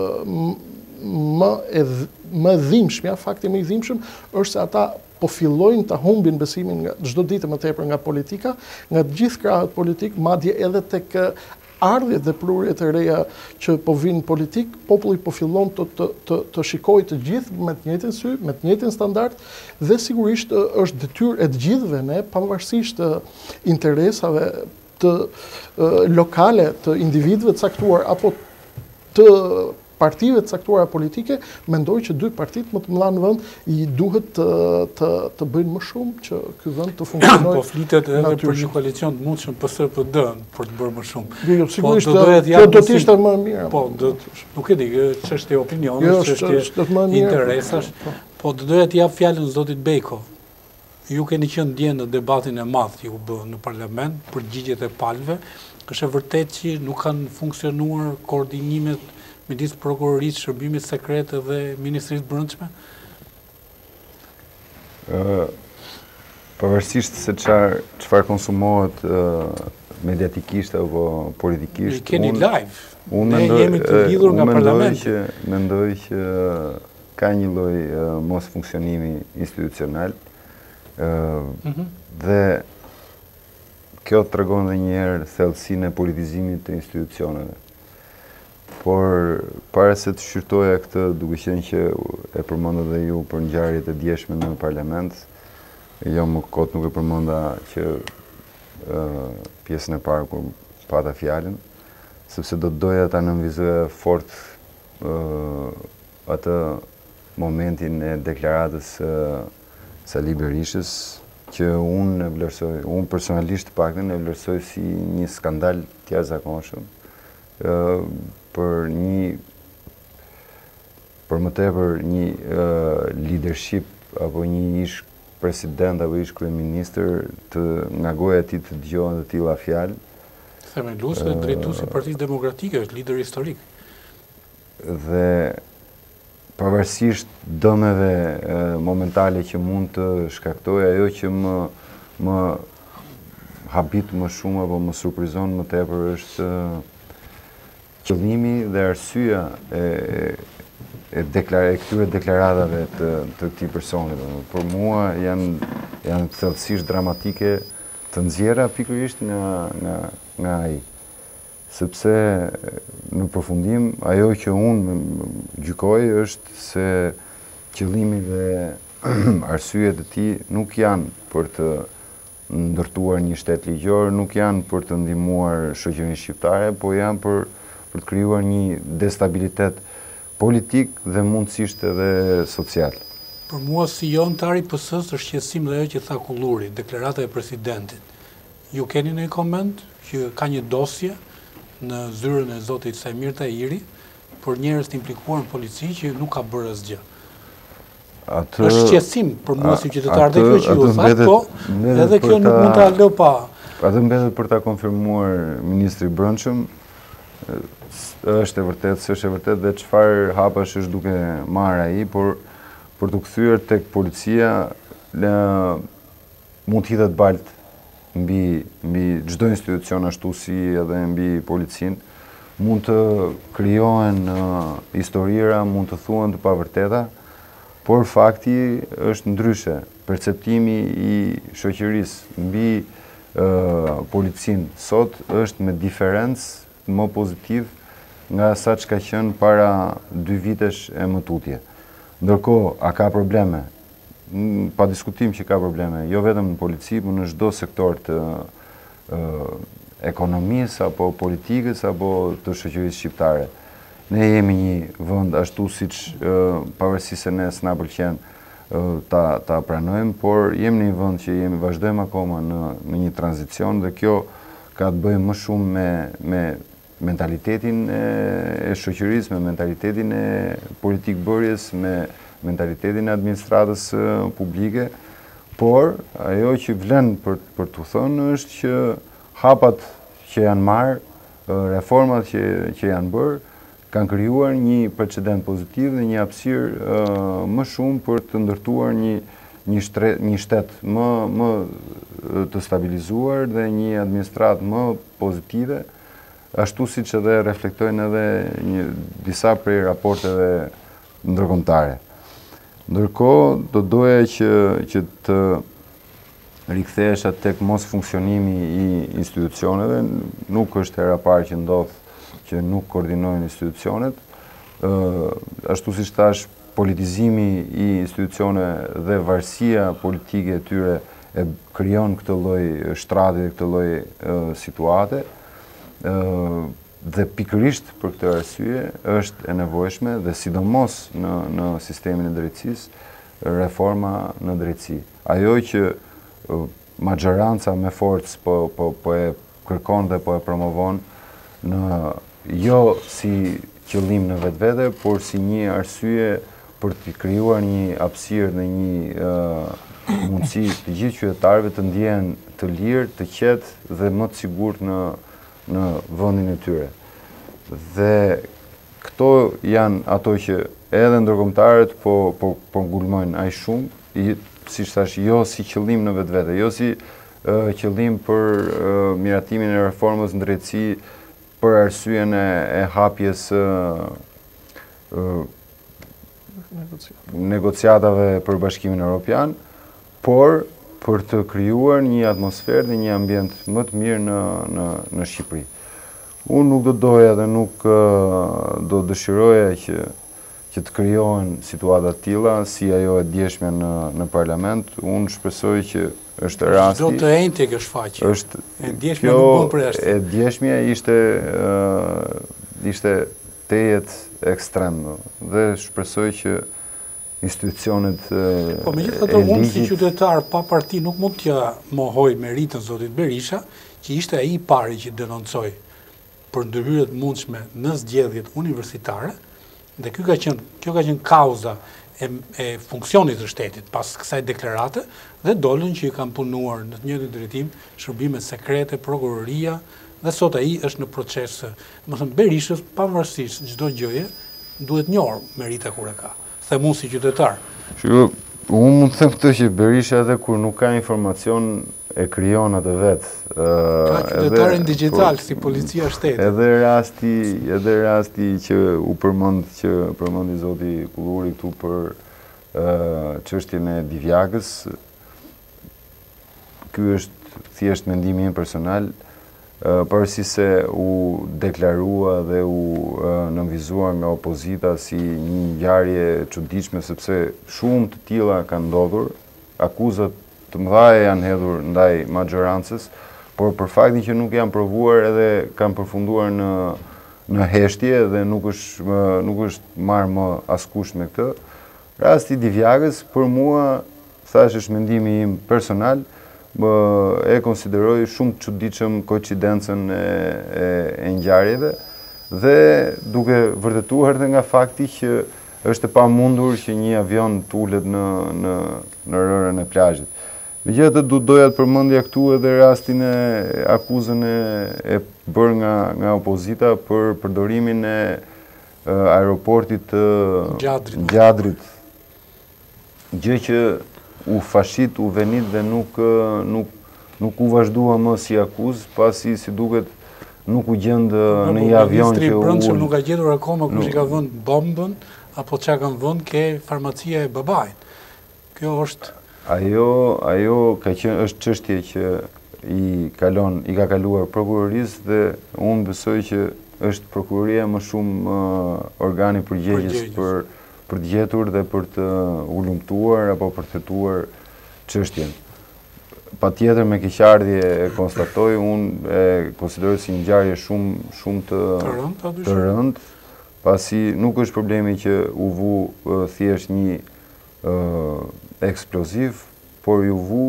më dhimbshmja, fakti më i dhimbshëm është se ata po fillojnë ta humbin besimin nga çdo ditë më tepër nga politika, nga të gjithë krahët politik, madje edhe tek ardhjet dhe prurjet e reja që po vinë politik, populli po fillon të shikojë të gjithë me të njëjtin sy, me të njëjtin standard, dhe sigurisht është detyrë e të gjithëve ne, pavarësisht të interesave të lokale, të individëve të caktuar apo të partive të caktuara politike, mendoj që dy partitë më të mëdha në vend i duhet të bëjnë më shumë që ky vend të funksionojë. Po flitet edhe për një koalicion të mundshëm PS-PD për të bërë më shumë. Jo, sigurisht kjo do të ishte më mirë. Po, nuk e di, çështje opinioni, çështje interesash. Po do doja të jap fjalën zotit Beko. Ju keni qenë dje në debatin e madh që u bë në parlament për gjigjet e palëve. Është e vërtetë që nuk kanë funksionuar koordinimet midis prokurorisë, shërbimit sekret dhe Ministrisë Brendshme? Pavarësisht se çfarë konsumohet mediatikisht apo politikisht. Keni live. Ne jemi të lidhur nga parlamenti. Mendoj që ka një lloj mos funksionimi institucional. Dhe kjo tregon edhe një herë thellësinë e politizimit të institucioneve. Por para se të shqyrtoja këtë, duke qenë që e përmendë edhe ju për ngjarjet e djeshme në parlament, jo më kot nuk e përmenda që pjesën e parë kur pata fjalën, sepse do të doja ta nënvizoja fort atë momentin e deklaratës Sali Berishës, që unë e vlerësoj, unë personalisht të paktën e vlerësoj si një skandal të jashtëzakonshëm për më tepër një leadership apo një ish president apo ish kryeministër nga goja e tij të dëgjohen të tilla fjalë. Themeluesi dhe drejtuesi i Partisë Demokratike, është lider historik. Dhe pavarësisht dëmeve momentale që mund të shkaktojë, ajo që më habit më shumë apo më surprizon më tepër është qëllimi dhe arsyeja e këtyre deklaratave të këtij personi. Për mua janë thellësisht dramatike, të nxjerra pikërisht nga ai. Sepse në përfundim ajo që unë gjykoj është se qëllimi dhe arsyet e tij nuk janë për të ndërtuar një shtet ligjor, nuk janë për të ndihmuar shoqërinë shqiptare, po janë për të krijuar një destabilitet politik dhe mundësisht edhe social. Për mua si anëtar i PS-s është qetësim dhe ajo që tha Kulluri, deklarata e presidentit. Ju keni ndonjë koment që ka një dosje në zyrën e zotit Sajmir Tahiri për njerëz të implikuar në polici që nuk ka bërë asgjë. Është qetësim për mua si qytetar dhe kjo që ju thatë, po edhe kjo nuk mund ta lë pa. Atë mbetet për ta konfirmuar ministri i Brendshëm, është e vërtetë dhe çfarë hapash është duke marrë ai, por për të kthyer tek policia mund të hidhet balt mbi çdo institucion ashtu si edhe mbi policinë, mund të krijohen historira, mund të thuhen të pavërteta, por fakti është ndryshe. Perceptimi i shoqërisë mbi policinë sot është me diferencë më pozitiv nga sa çka qenë para 2 vitesh e më tutje. Ndërkohë, a ka probleme? Pa diskutim që ka probleme, jo vetëm në polici, por në çdo sektor të ekonomisë apo politikës apo të shoqërisë shqiptare. Ne jemi një vend ashtu siç pavarësisht se ne s'na pëlqen ta pranojmë, por jemi një vend që vazhdojmë akoma në një tranzicion dhe kjo ka të bëjë më shumë me mentalitetin e shoqërisë, me mentalitetin e politikbërjes, me mentalitetin e administratës publike, por ajo që vlen për të thënë është që hapat që janë marrë, reformat që janë bërë, kanë krijuar një precedent pozitiv dhe një hapësirë më shumë për të ndërtuar një shtet më të stabilizuar dhe një administratë më pozitive, ashtu siç edhe reflektojnë edhe disa prej raporteve ndërkombëtare. Ndërkohë, do doja që të rikthehesha tek mos funksionimi i institucioneve, nuk është hera parë që ndodh që nuk koordinojnë institucionet. Ashtu siç thash, politizimi i institucioneve dhe varësia politike e tyre e krijon këtë lloj shtrati, këtë lloj situate. Dhe pikërisht për këtë arsye është e nevojshme dhe sidomos në sistemin e drejtësisë reforma në drejtësi. Ajo që maggioranca me forcë po e kërkon dhe po e promovon jo si qëllim në vetvete, por si një arsye për të krijuar një hapësirë dhe një mundësi të gjithë qytetarëve të ndjehen të lirë, të qetë dhe më të sigurt në vendin e tyre. Dhe këto janë ato që edhe ndërkombëtarët po ngulmojnë aq shumë, siç thash, jo si qëllim në vetvete, jo si qëllim për miratimin e reformës në drejtësi për arsyen e hapjes negociatave për Bashkimin Evropian, por për të krijuar një atmosferë dhe një ambient më të mirë në Shqipëri. Unë nuk do doja dhe nuk do dëshiroja që të krijohen situata të tilla si ajo e djeshme në parlament. Unë shpresoj që është rasti. Do të ejnë tek shfaqje. E djeshme nuk bën për jashtë. E djeshmja ishte tejet ekstrem dhe shpresoj që institucionet po megjithatë unë si qytetar pa parti nuk mund t'ja mohoj meritën zotit Berisha, që ishte ai i pari që denoncoi për ndërhyrjet mundshme në zgjedhjet universitare, dhe kjo ka qenë kauza e funksionit të shtetit pas kësaj deklarate, dhe dolën që i kanë punuar në të njëjtin drejtim shërbime sekrete, prokuroria, dhe sot ai është në proces. Do të thënë Berishës pavarësisht çdo gjëje duhet njohur merita kur e ka. Them unë si qytetar. Unë mund të them këtë që Berisha edhe kur nuk ka informacion e krijon atë vetë. Ka qytetarin digjital si policia shtetit. Edhe rasti që u përmendi zoti Kulluri këtu për çështjen e Divjagës. Ky është thjesht mendimi im personal. Përsi se u deklarua dhe u nënvizua nga opozita si një ngjarje e çuditshme, sepse shumë të tilla kanë ndodhur, akuzat të mëdha janë hedhur ndaj maggiorancës, por për faktin që nuk janë provuar edhe kanë përfunduar në heshtje dhe nuk është marrë më askush me këtë. Rasti Divjagës për mua, thash, është mendimi im personal, e konsideroj shumë të çuditshëm koincidencën e ngjarjeve dhe duke vërtetuar edhe nga fakti që është e pamundur që një avion të ulet në rërën e plazhit. Megjithatë doja të përmendja këtu edhe rastin e akuzën e bërë nga opozita për përdorimin e aeroportit të Gjadrit. Gjë që u fashit, u venit dhe nuk u vazhdua më si akuzë, pasi si duket nuk u gjendë në një avion që Ministri i Brendshëm nuk ka gjetur akoma kush i ka vënë bombën apo çka kanë vënë ke farmacia e babait. Kjo është ajo ka qenë është çështje që i ka kaluar prokurorisë dhe unë besoj që është prokuroria më shumë organi përgjegjës për të gjetur dhe për të ulumtuar apo për të hetuar çështjen. Patjetër me keqardhje e konstatoj, unë e konsideroj si një ngjarje shumë të rëndë, pasi nuk është problemi që u vu thjesht një eksploziv, por ju vu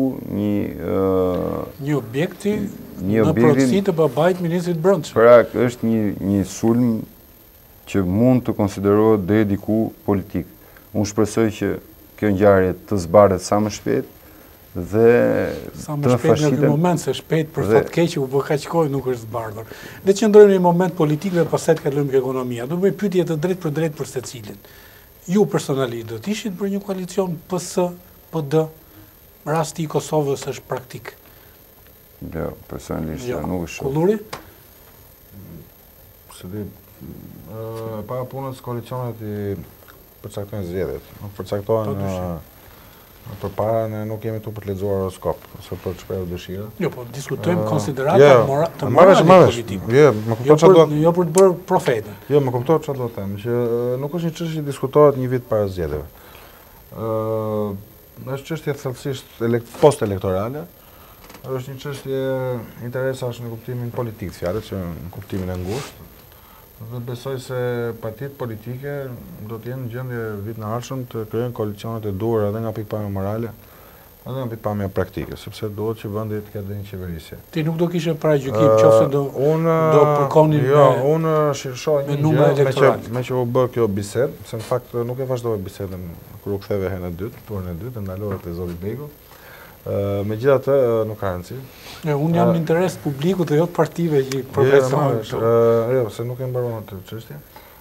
një objekti në prodhësi të babait ministrit brendshëm. Pra është një sulm që mund të konsiderohet deri diku politik. Unë shpresoj që kjo ngjarje të zbardhet sa më shpejt dhe sa më shpejt në këtë moment, se shpejt për fat keq u bë kaq kohë nuk është zbardhur. Le të qëndrojmë në një moment politik dhe pastaj të kalojmë ke ekonomia. Do të bëj pyetje të drejtë për drejtë për secilin. Ju personalisht do të ishit për një koalicion PS-PD? Rasti i Kosovës është praktik. Jo, personalisht nuk është. Kulluri? Para punës koalicionet i përcaktojnë zgjedhjet. Nuk përcaktojnë përpara, ne nuk jemi tu për të lexuar horoskop ose për të shprehur dëshira. Jo, po diskutojmë konsiderata të moralit politik. Jo për të bërë profete. Jo, më kuptoj çfarë do të them, që nuk është një çështje që diskutohet një vit para zgjedhjeve. Është çështje thellësisht post-elektorale. Është një çështje interesash në kuptimin politik, fjalët që në kuptimin e ngushtë. Dhe besoj se partitë politike do të jenë në gjendje vit në ardhshëm të krijojnë koalicionet e duhura edhe nga pikpamja morale, edhe nga pikpamja praktike, sepse duhet që vendi të ketë një qeverisje. Ti nuk do kishe paragjykim qofse do përkonin unë shoh një gjë me që u bë kjo bisedë, se në fakt nuk e vazhdova bisedën kur u ktheve herën e dytë, turën e dytë, ndalova te zoti Begu. Megjithatë nuk ka rëndësi. Unë jam në interes publikut dhe jo të partive që progresojnë. Jo, se nuk e mbaron atë çështje.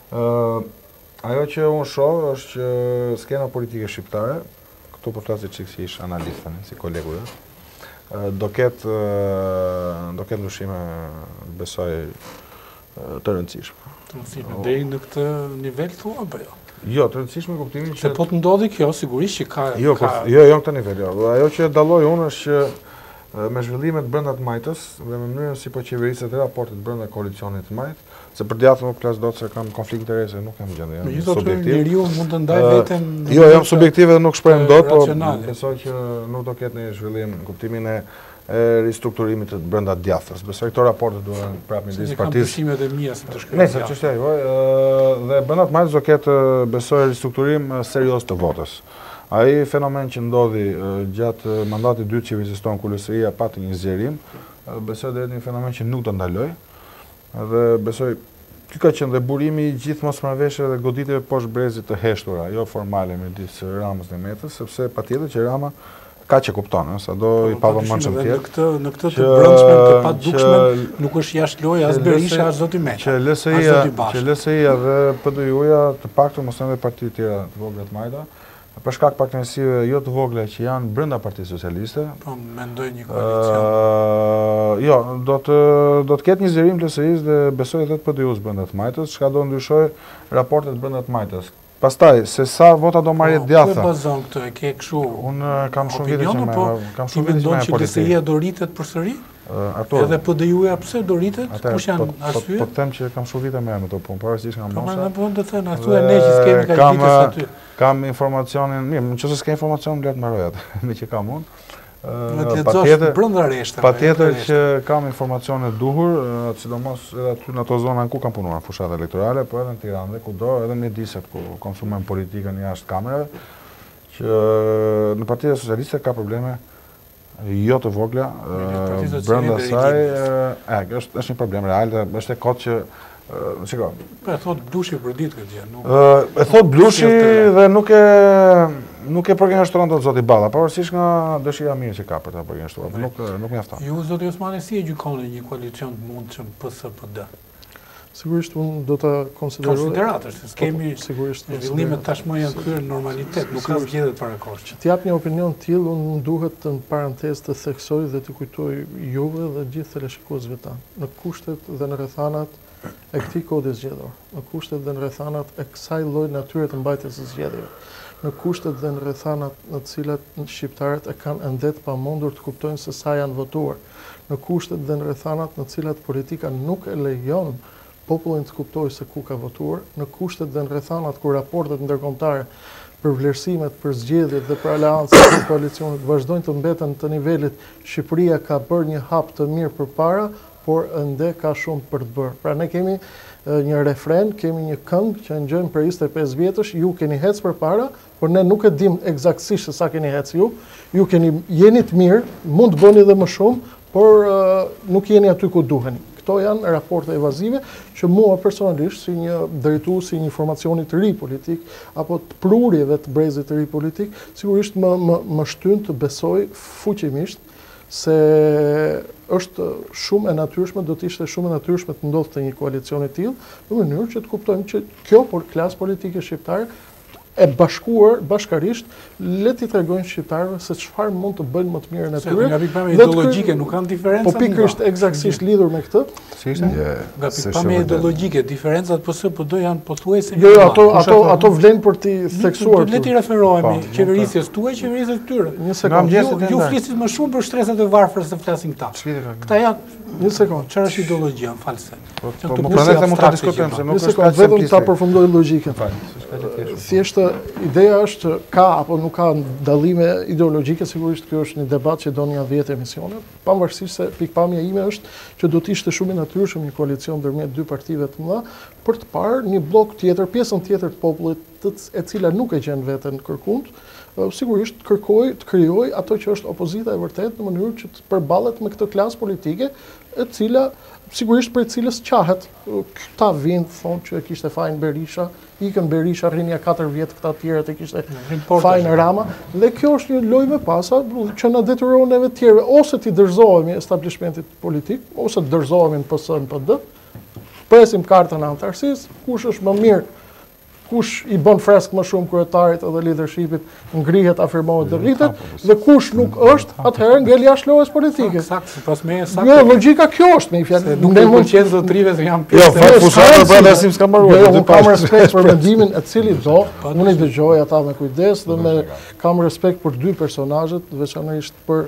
Ajo që unë shoh është që skena politike shqiptare, këtu po flas çik si ish analist tani, si kolegu jot, do ketë ndryshime, besoj, të rëndësishme. Të rëndësishme deri në këtë nivel thua apo jo? Jo, të rëndësishme kuptimin që... Se po të ndodhi kjo, sigurisht që ka... Jo, në këtë nivel, jo. Ajo që dalloj unë është që me zhvillimet brenda të majtës dhe me mënyrën si po qeveriset e raportet brenda koalicionit të majt, se për djathtë nuk flas dot se kam konflikt interese, nuk kam gjendje. Megjithatë njeriu mund të ndaj veten... Jo, jam subjektive dhe nuk shprehem dot, po besoj që nuk do ketë një zhvillim në kuptimin e ristrukturimit të brenda djathtës. Besoj këto raporte duhen prapë midis partisë. Kam dyshimet e mia se të shkruaj. Nëse çështja juaj, dhe brenda të majtës do ketë besoj ristrukturim serioz të votës. Ai fenomen që ndodhi gjatë mandatit dytë që qeverisë tonë, kur LSI-ja pati një zgjerim, besoj dhe një fenomen që nuk do ndaloj. Dhe besoj ky ka qenë dhe burimi i gjithë mosmarrëveshjeve dhe goditjeve poshtë brezit të heshtura, jo formale midis Ramës dhe Metës, sepse patjetër që Rama ka që kupton, sa do i pavëmendshëm tjetër. Në këtë të brendshme të padukshme nuk është jashtë loja as Berisha as zoti Meqa. Që LSI-ja dhe PDU-ja të paktën mos janë parti të tjera të vogla të majta, për shkak partnerësive jo të vogla që janë brenda Partisë Socialiste. Po mendoj një koalicion. Jo, do të ketë një zgjerim të LSI-s dhe besoj edhe të PDU-s brenda të majtës, çka do ndryshoj raportet brenda të majtës. Pastaj, se sa vota do marrë djatha. Po bazon këtë, e ke kështu. Unë kam shumë vite që me politikë. Ti mendon që LSI-ja do rritet përsëri? Edhe PDU-ja pse do rritet? Kush janë arsye? Po them që kam shumë vite me këto punë, pavarësisht nga mosha. Po do të thënë, thuaj ne që s'kemi kaq vite sa ty. Kam informacionin, mirë, nëse s'ke informacion, le të mbaroj atë, me që kam unë. Patjetër që kam informacione duhur, sidomos edhe aty në ato zona ku kam punuar fushat elektorale, po edhe në Tiranë dhe kudo, edhe në mjediset ku konsumojmë politikën jashtë kamerave, që në Partia Socialiste ka probleme jo të vogla, brenda saj, është një problem real, është e kotë që shiko. E thot Blushi për ditë këtë gjë. E thot Blushi dhe nuk e përgjigjështron dot zoti Balla, pavarësisht nga dëshira mirë që ka për ta përgjigjështruar, nuk mjafton. Ju zoti Osmani si e gjykoni një koalicion të mundshëm PSD? Sigurisht unë do ta konsideroj. Konsideratës, s'kemi zhvillimet tashmë janë kryer normalitet, nuk ka zgjedhje para kohës. Që t'jap një opinion të tillë, unë duhet në parantezë të theksoj dhe të kujtoj juve dhe gjithë teleshikuesve tanë. Në kushtet dhe në rrethanat e këtij kodi zgjedhor, në kushtet dhe në rrethanat e kësaj lloj natyre të mbajtjes së zgjedhjeve, në kushtet dhe në rrethanat në të cilat shqiptarët e kanë ende të pamundur të kuptojnë se sa janë votuar, në kushtet dhe në rrethanat në të cilat politika nuk e lejon popullin të kuptojë se ku ka votuar, në kushtet dhe në rrethanat ku raportet ndërkombëtare për vlerësimet, për zgjedhjet dhe për aleancat të koalicionit vazhdojnë të mbeten të nivelit Shqipëria ka bërë një hap të mirë përpara, por ende ka shumë për të bërë. Pra ne kemi një refren, kemi një këngë që ngjojmë për 25 vjetësh, ju keni hec përpara, por ne nuk e dim eksaktësisht se sa keni hec ju jeni të mirë, mund të bëni edhe më shumë, por nuk jeni aty ku duheni. Këto janë raporte evazive që mua personalisht si një drejtues i një informacioni të ri politik apo të prurjeve të brezit të ri politik, sigurisht më shtyn të besoj fuqimisht se është shumë e natyrshme, do të ishte shumë e natyrshme të ndodhte një koalicion i tillë, në mënyrë që të kuptojmë që kjo klasë politike shqiptare e bashkuar bashkarisht, le t'i tregojnë shqiptarëve se çfarë mund të bëjnë më të mirë në tyre. Nga pikpamja ideologjike nuk kanë diferenca. Po pikërisht eksaktësisht lidhur me këtë. Si ishte? Nga pikpamja ideologjike, diferencat PSD janë pothuajse. Jo, ato vlen për t'i theksuar. Le t'i referohemi qeverisjes tuaj, qeverisjes tyre. Një sekondë. Ju flisit më shumë për shtresat e varfër se flasin këta. Këta janë. Një sekondë. Çfarë është ideologjia, më false. Po prandaj mund ta diskutojmë se nuk është kaq vetëm ta përfundoj logjikën. Thjesht ideja është ka apo nuk ka dallime ideologjike, sigurisht kjo është një debat që do një 10 emisione, pavarësisht se pikpamja ime është që do të ishte shumë i natyrshëm një koalicion ndërmjet dy partive të mëdha, për të parë një blok tjetër, pjesën tjetër të popullit e cila nuk e gjen veten kërkund, sigurisht të krijoj ato që është opozita e vërtet në mënyrë që të përballet me këtë klasë politike e cila sigurisht për cilës qahet. Këta vinë, thonë që kishte fajin Berisha, ikën Berisha, rrinja 4 vjetë, këta tjerët e kishte fajin Rama, dhe kjo është një lojë me pasa që na detyron neve tjerëve, ose t'i dërzohemi establishmentit politik, ose të dërzohemi në PS, në PD, presim kartën e antarësisë, kush është më mirë, kush i bën fresk më shumë kryetarit edhe leadershipit, ngrihet, afirmohet dhe rritet, dhe kush nuk është, atëherë ngel jashtë lojës politike. Sakt, sipas me sakt. Jo, logjika kjo është me i fjalë. Nuk e pëlqen zotrive se janë Jo, pjesë. fushatë për dasim s'ka marruar. Jo, unë kam respekt për mendimin e cili do, unë i dëgjoj ata me kujdes dhe kam respekt për dy personazhet, veçanërisht për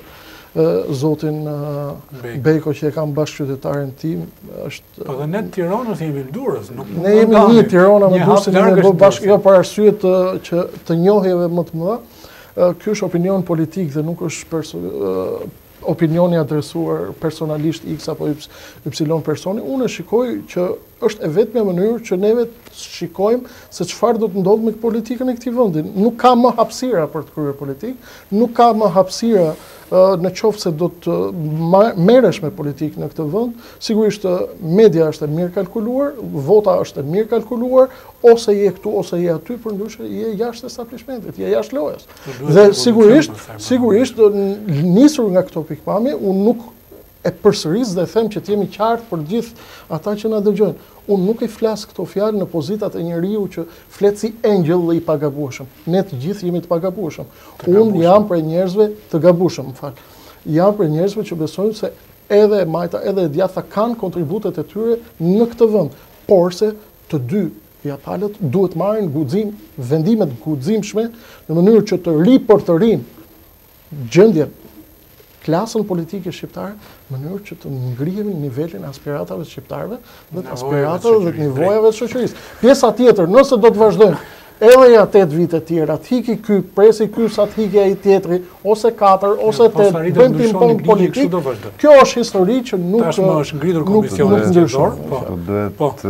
zotin Beko që e kam bashkëqytetarin tim, është... Po dhe ne të Tiranës jemi në Durrës, nuk ne jemi një Tirana me Durrësin e bë bashkë, jo për arsye që të njohjeve më të mëdha. Ky është opinion politik dhe nuk është opinioni adresuar personalisht X apo Y personi. Unë shikoj që është e vetmja mënyrë që neve të shikojmë se çfarë do të ndodhë me politikën e këtij vendi. Nuk ka më hapësira për të kryer politikë, nuk ka më hapësira në qoftë se do të merresh me politikë në këtë vend. Sigurisht media është e mirë kalkuluar, vota është e mirë kalkuluar, ose je këtu ose je aty, përndryshe je jashtë establishmentit, je jashtë lojës. Dhe sigurisht nisur nga këto pikpamje, unë nuk e përsëris dhe them që t'jemi qartë për gjithë ata që na dëgjojnë. Unë nuk i flas këto fjalë në pozitat e njeriu që flet si engjëll dhe i pagabueshëm. Ne të gjithë jemi të pagabueshëm. Unë jam prej njerëzve të gabueshëm, më fal. Jam prej njerëzve që besojnë se edhe e majta, edhe e djatha kanë kontributet e tyre në këtë vend, por se të dy palët duhet marrin vendimet guximshme në mënyrë që të ripërtërinë gjendjen klasën politike shqiptare, në mënyrë që të ngrihemi në nivelin e aspiratave të shqiptarëve dhe të aspiratave dhe të nivojave të shoqërisë. Pjesa tjetër, nëse do të vazhdojmë, edhe ja 8 vite tjera, të hiki ky, presi ky sa të hiki ai tjetri, ose 4, ose 8, bëjmë ping-pong politik. Kjo është histori që nuk tashmë është ngritur komisioni zgjedhor, duhet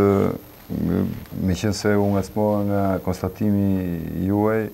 meqense u ngacmova nga konstatimi juaj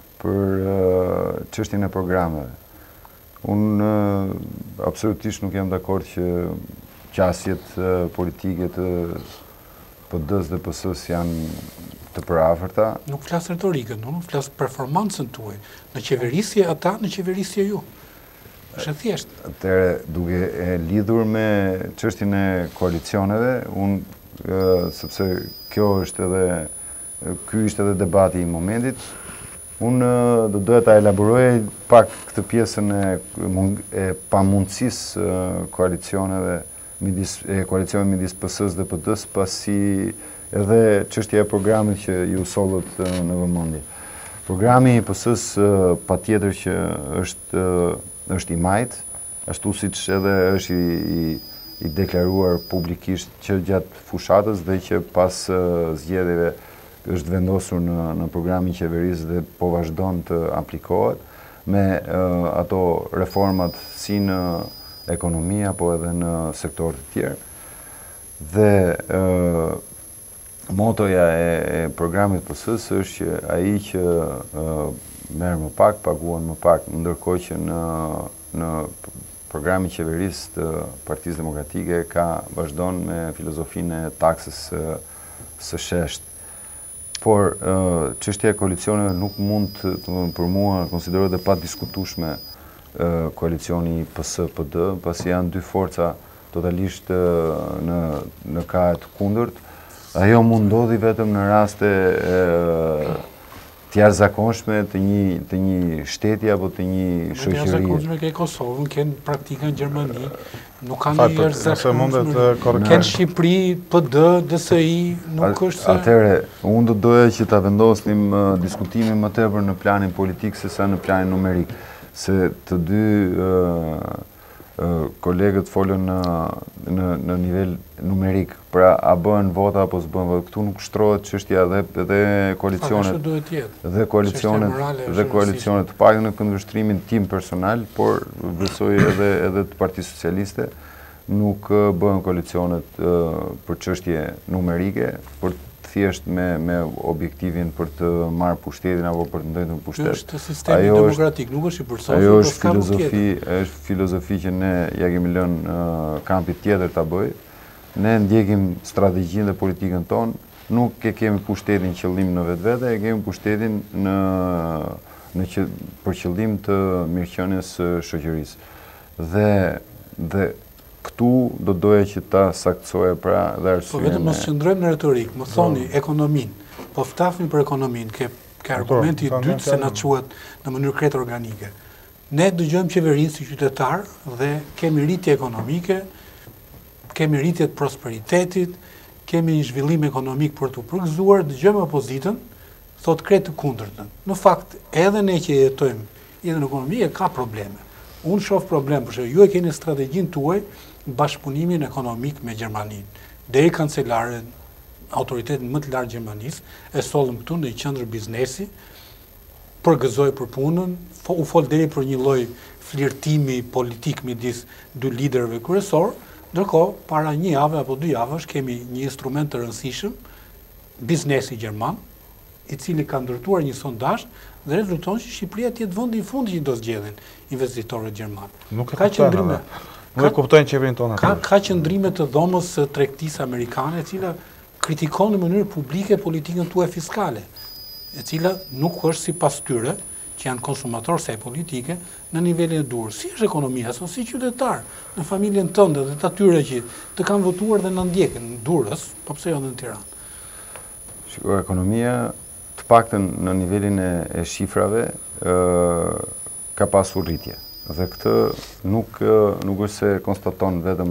për çështjen e programeve. Unë absolutisht nuk jam dakord që qasjet politike të PD-s dhe PS-s janë të përafërta. Nuk flas retorikën, unë flas performancën tuaj. Në qeverisje ata, në qeverisje ju. Është thjesht. Atëherë, duke e lidhur me çështjen e koalicioneve, unë sepse ky ishte edhe debati i momentit. Unë do doja ta elaboroj pak këtë pjesën e pamundësisë koalicioneve midis PS-s dhe PD-s, pasi edhe çështja e programit që ju sollët në vëmendje. Programi i PS-s patjetër që është i majt, ashtu siç edhe është i deklaruar publikisht që gjatë fushatës dhe që pas zgjedhjeve është vendosur në programin qeverisë dhe po vazhdon të aplikohet me ato reformat si në ekonomi apo edhe në sektorë të tjerë. Dhe motoja e programit PS-s është që ai që merr më pak, paguan më pak, ndërkohë që në programin qeverisë të Partisë Demokratike vazhdon me filozofinë e taksës së sheshtë. Por çështja e koalicioneve nuk mund për mua konsiderohet e padiskutueshme koalicioni PS-PD, pasi janë dy forca totalisht në krah të kundërt. Ajo mund ndodhi vetëm në raste të jashtëzakonshme të një shteti apo të një shoqërie. Të jashtëzakonshme ke Kosovën, kanë praktikën në Gjermani, nuk kanë një jashtëzakonshme. Kanë Shqipëri, PD, DSI, nuk është se... Atëherë, unë do doja që ta vendosnim diskutimin më tepër në planin politik sesa në planin numerik, se të dy kolegët folën në nivel numerik, pra a bëhen vota apo s'bëhen vota. Këtu nuk shtrohet çështja dhe koalicionet. Dhe koalicionet të paktën në këndvështrimin tim personal, por besoj edhe të Partisë Socialiste, nuk bëhen koalicionet për çështje numerike, për thjesht me objektivin për të marrë pushtetin apo për të ndërtuar pushtet. Është sistemi demokratik, nuk është i përsosur. Ajo është filozofi që ne ja kemi lënë kampit tjetër ta bëj. Ne ndjekim strategjinë dhe politikën tonë, nuk e kemi pushtetin qëllim në vetvete, e kemi pushtetin për qëllim të mirëqenies së shoqërisë. Dhe këtu do doja që ta saktësoja pra dhe arsye. Po vetëm mos qëndrojmë në retorik, më thoni ekonominë, po ftafni për ekonominë, ke argumenti i dytë se na quhet në mënyrë kretë organike. Ne dëgjojmë qeverinë si qytetar dhe kemi rritje ekonomike, kemi rritje të prosperitetit, kemi një zhvillim ekonomik për të përgëzuar, dëgjojmë opozitën, thot kretë të kundërtën. Në fakt, edhe ne që jetojmë edhe në ekonomi ka probleme. Unë shoh problem, përse ju e keni strategjinë tuaj bashkëpunimin ekonomik me Gjermaninë. Deri kancelaren, autoritetin më të lartë Gjermanisë, e sollëm këtu në një qendër biznesi, përgëzoi për punën, u fol deri për një lloj flirtimi politik midis dy liderëve kryesor, ndërkohë para një jave apo 2 javësh kemi një instrument të rëndësishëm, biznesi gjerman, i cili ka ndërtuar një sondazh dhe rezulton që Shqipëria të jetë vendi i fundit që do zgjedhin investitorët gjermanë. Nuk e kuptojnë qeverinë tonë. Ka qëndrime të dhomës së tregtisë amerikane, e cila kritikon në mënyrë publike politikën tuaj fiskale, e cila nuk është sipas tyre, që janë konsumatorë saj politike, në nivelin e durrës. Si është ekonomia, si qytetar, në familjen tënde dhe të atyre që të kanë votuar dhe në ndjekën në Durrës, po pse jo në Tiranë? Shiko, ekonomia, të paktën në nivelin e shifrave, ka pasur rritje. Dhe këtë nuk është se konstaton vetëm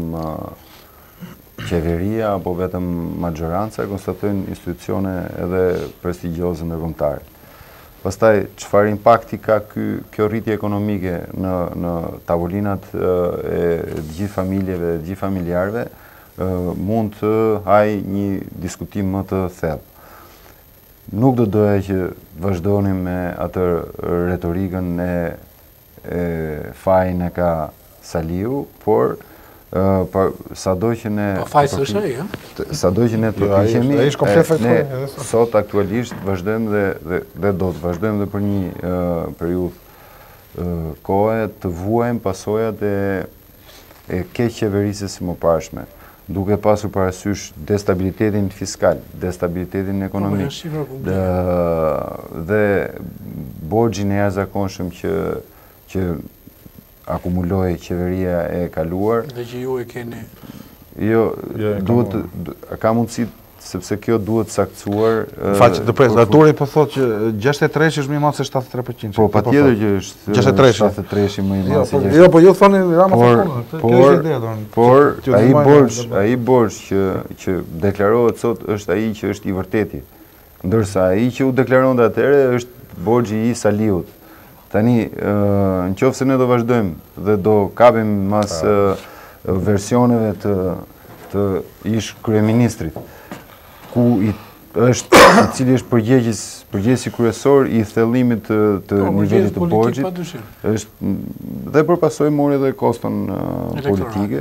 qeveria apo vetëm maggioranca, konstatojnë institucione edhe prestigjioze ndërkombëtare. Pastaj, çfarë impakti ka kjo rritje ekonomike në tavolinat e gjithë familjeve, e gjithë familjarëve, mund të hajë një diskutim më të thellë. Nuk do doja që vazhdonim me atë retorikën e fajin e ka Saliu, por sado që ne... Po fajs është ai, ja? Sado që ne të përpiqemi, ne sot aktualisht vazhdojmë dhe do të vazhdojmë dhe për një periudhë kohe të vuajmë pasojat e keq qeverisjes së mëparshme, duke pasur parasysh destabilitetin fiskal, destabilitetin ekonomik, dhe borxhin e jashtëzakonshëm që akumuloi qeveria e kaluar. Dhe që ju e keni... Jo, ka mundësi, sepse kjo duhet saktësuar... Faqe të presë, autori po thotë që 63 është më i madh se 73%. Po, patjetër që është 73 më i madh se 63%. Jo, po ju thoni Rama thonë, kjo është ideja. Por ai borxh që deklarohet sot është ai që është i vërteti. Ndërsa ai që u deklaronte atëherë është borxhi i Saliut. Tani, në qoftë se ne do vazhdojmë dhe do kapim mas versioneve të ish kryeministrit, ku i cili është përgjegjësi kryesor i thellimit të nivelit të borxhit, dhe përpasoj mori edhe koston politike.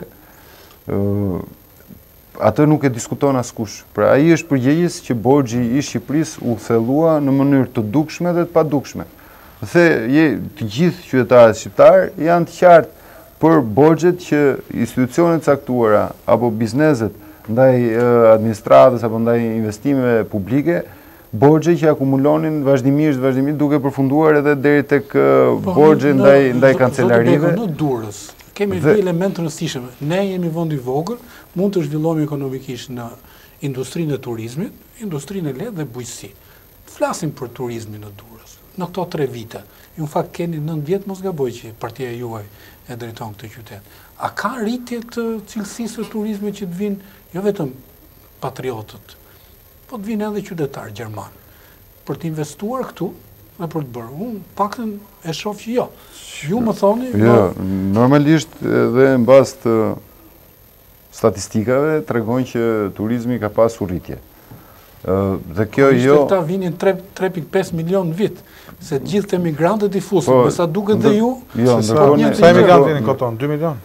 Atë nuk e diskuton askush. Pra ai është përgjegjës që borxhi i Shqipërisë u thellua në mënyrë të dukshme dhe të padukshme. Dhe të gjithë qytetarët shqiptar janë të qartë për borxhet që institucionet caktuara apo bizneset ndaj administratës apo ndaj investimeve publike, borxhe që akumulonin vazhdimisht duke përfunduar edhe deri tek borxhe ndaj kancelarive. Në Durrës kemi dy elementë të rëndësishëm. Ne jemi vend i vogël, mund të zhvillohemi ekonomikisht në industrinë e turizmit, industrinë e lehtë dhe bujqësi. Flasim për turizmin në Durrës. Në këto 3 vite, ju në fakt keni 9 vjetë mos gaboj që partia juaj e drejton këtë qytet. A ka rritje të cilësisë të turizmit që të vinë, jo vetëm patriotët, po të vinë edhe qytetarë gjermanë, për të investuar këtu dhe për të bërë? Unë paktën e shoh që jo. Ju më thoni... Jo, normalisht dhe në bazë të statistikave tregon që turizmi ka pasur rritje. Dhe kjo jo... Këta vinin 3.5 milion në vit, se gjithë të emigrantët i fusën, përsa duket dhe ju... Sa emigrantë vinin koton? 2 milion?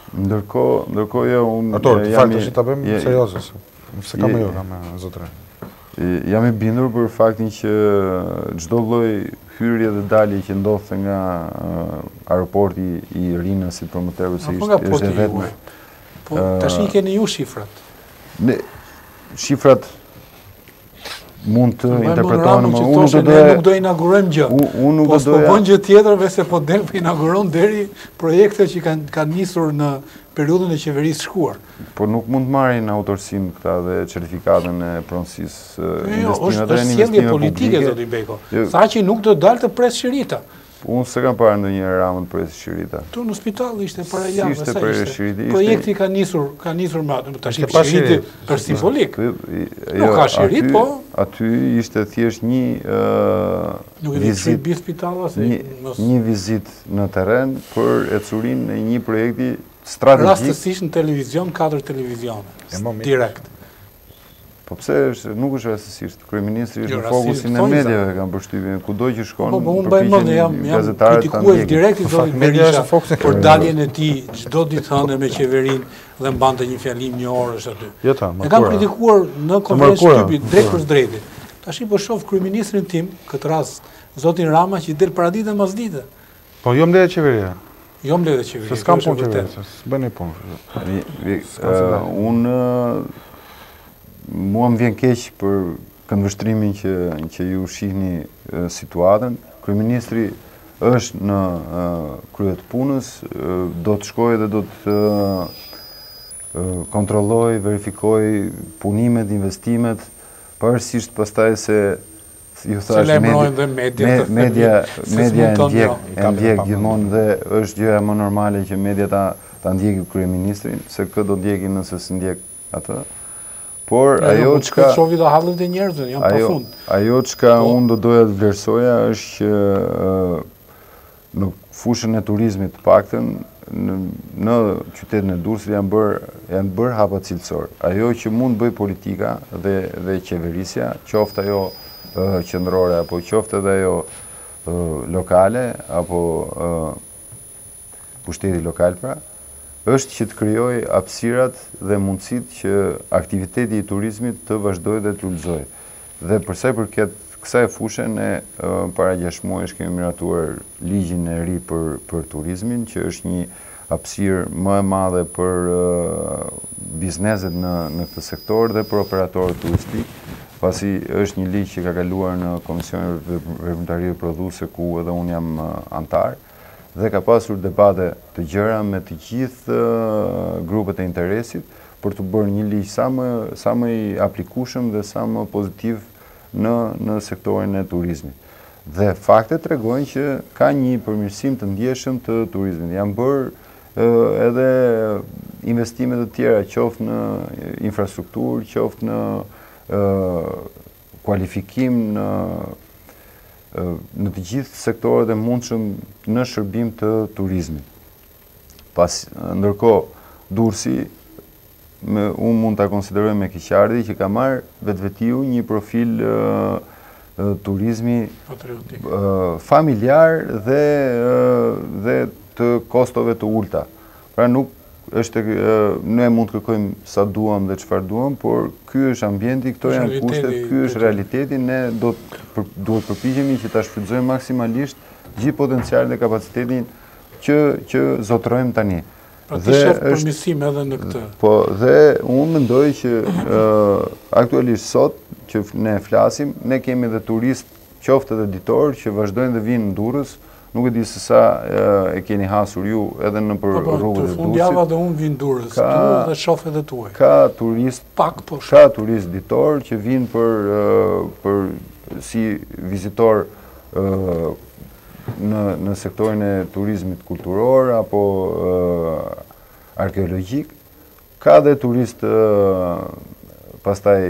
Ndërkohë jo, unë... Ator, të fakt është ta bëjmë serioze, se kam jo, kam zotre. Jam i bindur për faktin që çdo lloj hyrje dhe dalje që ndodhte nga aeroporti i Rinës si promotorëve se ishte vetëm. Po tash i keni ju shifrat. Shifrat mund të interpretohen, nuk do inaugurojmë gjë. Po s'po bën gjë tjetër se po del për inauguron deri projekte që kanë nisur në periudhën e qeverisë shkuar. Po nuk mund të marrin autorsinë këta dhe certifikatën e pronësisë investimeve dhe sjellje politike, zoti Beko. Saqë nuk do dalë të pres Shirita. Unë se kam parë ndonjë Ramën për Shirita. Tu në spital ishte para javë, sa ishte. Projekti ka nisur më atë, tash Shiriti për simbolik. Nuk ka Shirit, po. Aty ishte thjesht një një vizitë në terren për ecurinë e një projekti strategjik. Rastësisht në televizion, 4 televizione, direkt. Po pse nuk është rastësisht, kryeministri është në fokusin e mediave, kanë përshtypjen kudo që shkon. Po unë bëjmë jam kritikues direkt i zotit Berisha për daljen e tij çdo ditë hënë me qeverinë dhe mbante një fjalim një orësh aty. Jo ta, e kam kritikuar në konferencë shtypi drejt për drejtë. Tash po shoh kryeministrin tim, këtë rast zotin Rama që del paradite mas dite. Po jo mbledhet qeveria. Jo mbledhet qeveria. Se s'kam punë qeveria, s'bën punë. Unë mua më vjen keq për këndvështrimin që ju shihni situatën. Kryeministri është në krye të punës, do të shkojë dhe do të kontrolloj, verifikoj punimet, investimet, pavarësisht pastaj se ju thash media e ndjek gjithmonë dhe është gjëja më normale që media ta ndjekë kryeministrin, se kë do ndjekin nëse s'ndjek atë. Por ajo çka unë do doja të vlerësoja është që në fushën e turizmit të paktën në qytetin e Durrësit janë bërë hapa cilësor. Ajo që mund bëj politika dhe qeverisja, qoftë ajo qendrore apo qoftë edhe ajo lokale apo pushteti lokal pra, është që të krijoj hapësirat dhe mundësitë që aktiviteti i turizmit të vazhdojë dhe të ulëzojë. Dhe përsa i përket kësaj fushë, ne para 6 muajsh kemi miratuar ligjin e ri për turizmin, që është një hapësirë më e madhe për bizneset në këtë sektor dhe për operatorët turistik, pasi është një ligj që ka kaluar në Komisionin Veprimtarie Prodhuese ku edhe unë jam antar. Dhe ka pasur debate të gjëra me të gjithë grupet e interesit për të bërë një ligj sa më i aplikueshëm dhe sa më pozitiv në sektorin e turizmit. Dhe faktet tregojnë që ka një përmirësim të ndjeshëm të turizmit. Janë bërë edhe investime të tjera, qoftë në infrastrukturë, qoftë në kualifikim, në të gjithë sektorët e mundshëm në shërbim të turizmit. Ndërkohë, Durrësi, unë mund ta konsideroj me keqardhje që ka marrë vetvetiu një profil turizmi familjar dhe të kostove të ulta. Pra nuk është ne mund të kërkojmë sa duam dhe çfarë duam, por ky është ambienti, këto janë kushtet, ky është realiteti, ne duhet përpiqemi që ta shfrytëzojmë maksimalisht gjithë potencialin dhe kapacitetin që zotrojmë tani. Pra ti shef përmirësim edhe në këtë. Po, dhe unë mendoj që aktualisht sot që ne flasim, ne kemi edhe turistë, qoftë edhe ditor, që vazhdojnë dhe vinë në Durrës. Nuk e di se sa e keni hasur ju edhe në për rrugët e Durrësit. Fundjava dhe unë vinë Durrës, tu dhe shoh edhe tuaj. Ka turist ditor që vinë për si vizitor në sektorin e turizmit kulturor apo arkeologjik. Ka dhe turist pastaj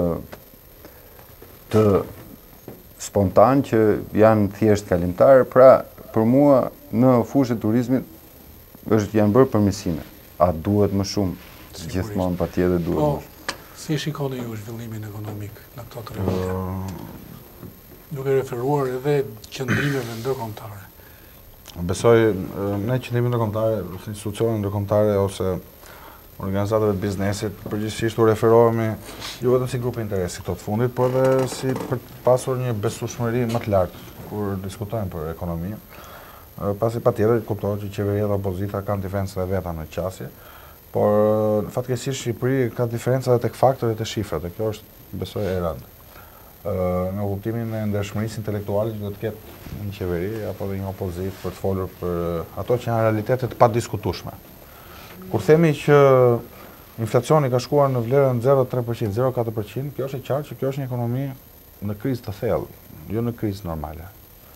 të spontan që janë thjesht kalimtar, pra për mua në fushën e turizmit janë bërë përmirësime. A duhet më shumë? Gjithmonë patjetër duhet më shumë. Si shikoni ju zhvillimin ekonomik në këto 3 vite? Duke referuar edhe qëndrimeve ndërkombëtare. Besoj, ne qëndrimi ndërkombëtare, institucionet ndërkombëtare ose organizatave të biznesit, përgjithsisht u referohemi jo vetëm si grupe interesi këto të fundit, por edhe si për të pasur një besueshmëri më të lartë kur diskutojmë për ekonominë. Pasi patjetër kuptohet që qeveria dhe opozita kanë diferencat e veta në qasje, por fatkeqësisht Shqipëri ka diferenca edhe tek faktorët e shifrat, dhe kjo është besoj e rëndë. Në kuptimin e ndershmërisë intelektuale që do të ketë një qeveri apo dhe një opozitë për të folur për ato që janë realitetet të padiskutueshme. Kur themi që inflacioni ka shkuar në vlerën 0,3%, 0,4%, kjo është e qartë që kjo është një ekonomi në krizë të thellë, jo në krizë normale.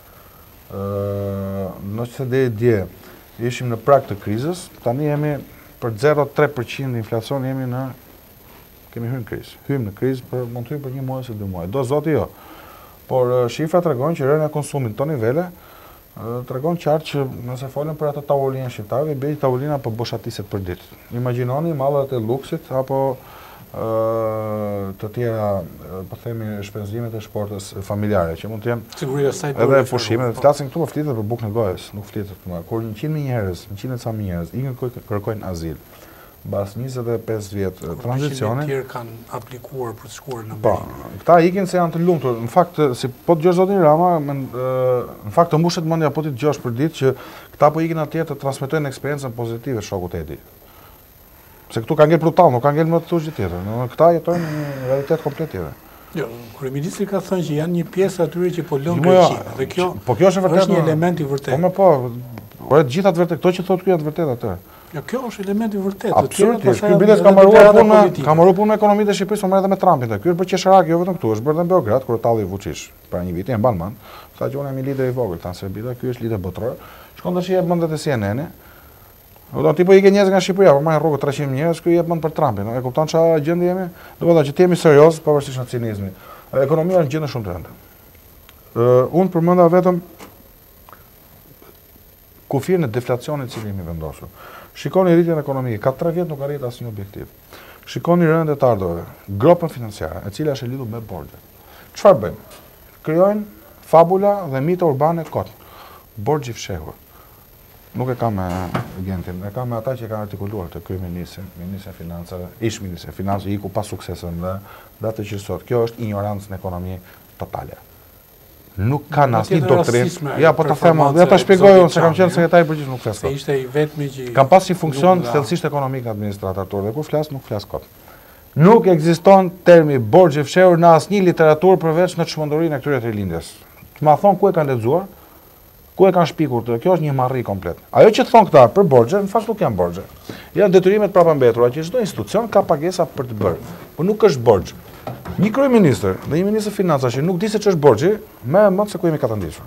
Nëse dje ishim në prag të krizës, tani jemi për 0,3% inflacion kemi hyrë në krizë. Hymë në krizë, mund të hymë për 1 muaj ose 2 muaj. Do zoti jo. Por shifra tregojnë që rënja e konsumit të nivele tregon qartë që nëse folën për ato tavolinë shqiptare, bëj tavolina për boshatiset për ditë. Imagjinoni mallat e luksit apo të tjera, po themi shpenzimet e shportës familjare, që mund të jenë edhe pushime. Flasin këtu, po flitet për bukë në gojës, nuk flitet për më. Kur 100.000 njerëz, 100.000 njerëz ikën kërkojnë azil, bas 25 vjet tranzicioni. 100.000 tjerë kanë aplikuar për të shkuar në Po, këta ikin se janë të lumtur. Në fakt, si po të dëgjosh zotin Rama, në fakt të mbushet mendja po ti dëgjosh për ditë që këta po ikin atje të transmetojnë eksperiencën pozitive shokut e tij. Se këtu ka ngel brutal, nuk ka ngel më të thush gjë tjetër. Këta jetojnë në një realitet komplet tjetër. Jo, kryeministri ka thënë që janë një pjesë atyre që po lënë Greqinë. Dhe kjo është vërtet. Është një element i vërtetë. Po, por të gjitha të vërtetë, këto që thotë ky janë të vërtetë atë. Jo, kjo është element i vërtetë. Absolutisht. Ky bilet ka marruar punë me ekonomitë e Shqipërisë, po merret edhe me Trumpin. Ky është për qesharak, jo vetëm këtu, është bërë në Beograd, kur talli Vučić para një viti, e mban mend. Tha që unë jam i lider i vogël, thanë Serbia, ky është lider botror. Shkon tash i jep mendet e CNN-i. Do tipo i ke njerëz nga Shqipëria, po marrin rrugë 300 njerëz, ky jep mend për Trumpin. E kupton çfarë gjendje jemi? Do të thotë që jemi serioz pavarësisht nga cinizmi. Ekonomia është gjendje shumë të rëndë. Unë përmenda vetëm kufirin e deflacionit që kemi vendosur. Shikoni rritjen ekonomike, ka 3 vjet nuk arrit asnjë objektiv. Shikoni rëndet e të ardhurave, gropën financiare, e cila është e lidhur me borxhe. Çfarë bëjnë? Krijojnë fabula dhe mite urbane kot. Borxhi fshehur. Nuk e kam me agentin, e kam me ata që kanë artikuluar të kryeministrin, ministrin e financave, ish ministri i financave, iku pa suksesën dhe atë që sot. Kjo është ignorancë në ekonomi totale. Nuk kanë asnjë doktrinë. Ja, po ta them, ja ta shpjegoj unë se kam qenë sekretari i përgjithshëm nuk flas. Se ishte i vetmi që kam pas si funksion thellësisht ekonomik administrator dhe kur flas nuk flas kot. Nuk ekziston termi borxhi fshehur në asnjë literaturë përveç në çmendurinë e këtyre trilindjes. Ma thon ku e kanë lexuar, ku e kanë shpikur të, kjo është një marrri komplet. Ajo që thon këta për borxhe, në fakt nuk janë borxhe. Janë detyrimet prapambetura që çdo institucion ka pagesa për të bërë, por nuk është borxh. Një kryeministër dhe një ministër financash që nuk di se ç'është borxhi, më e mend se ku jemi katandishur.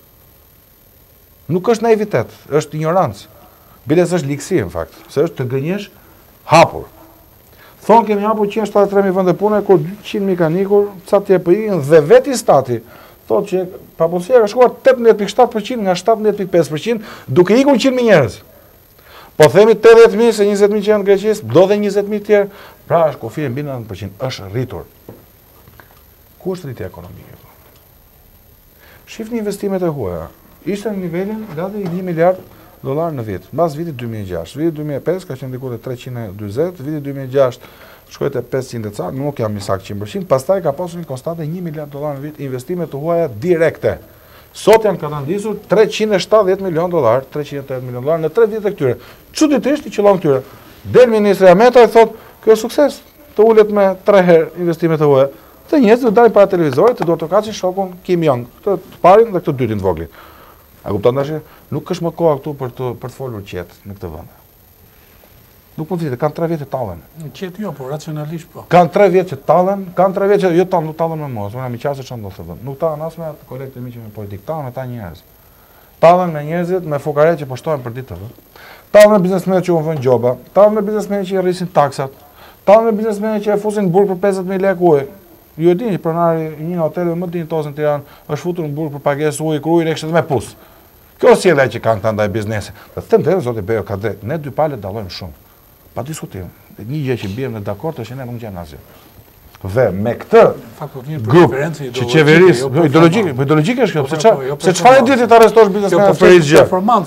Nuk është naivitet, është ignorancë. Biles është likësi në fakt, se është të gënjesh hapur. Thonë kemi hapur 173.000 vende pune, kur 200.000 kanë ikur, ca të jepin dhe veti stati thotë që papunësia ka shkuar 18.7% nga 17.5%, duke ikur 100.000 njerëz. Po themi 80.000 se 20.000 që janë në Greqisë, do dhe 20.000 tjerë, pra është kufiri mbi 90%, është rritur. Ku është rritja ekonomike? Shifni investimet e huaja. Ishte në nivelin gati $1 miliard në vit, mbas vitit 2006. Vitit 2005 ka qenë diku te 340, vitit 2006 shkoi te 500 ca, nuk jam i saktë 100%, pastaj ka pasur një konstante $1 miliard në vit investime të huaja direkte. Sot janë katandisur $370 milion, $380 milion në 3 vjet e këtyre. Çuditërisht i qellon këtyre. Del ministri Ameta e thotë, "Kjo është sukses, të ulet me 3 herë investimet e huaja." Të njerëzit do dalin para televizorit të dortokacin shokun Kim Jong, këtë të parin dhe këtë dytin të voglin. A kupton tash? Nuk është më koha këtu për të folur qetë në këtë vend. Nuk mund të thëtë, kanë 3 vjet të tallen. Qetë jo, por racionalisht po. Kanë 3 vjet që tallen, kanë 3 vjet që jo nuk tallen me mua, unë jam i qasë çfarë ndodh thotë. Nuk tallen as me atë kolegët e mi që me politik, tallen me ta njerëz. Tallen me njerëzit, me fukaret që poshtohen për ditë. Tallen me biznesmenët që u vënë gjoba, tallen me biznesmenët që rrisin taksat, tallen me biznesmenët që e fusin në burg për 50.000 lekë ujë. Ju e dini që pronari i një hoteli më dinjitoz në Tiranë është futur në burg për pagesë ujë, kur ujin e kishte me pus. Kjo sjellja që kanë këta ndaj biznesit. Dhe them të zoti Bejo ka drejt, ne dy palët dallojmë shumë. Pa diskutim. Një gjë që biem në dakord është ne nuk gjejmë asgjë. Dhe me këtë grup që qeverisë, ideologjike është kjo, se çfarë ditë të arrestosh biznesmen Ferit Gjë?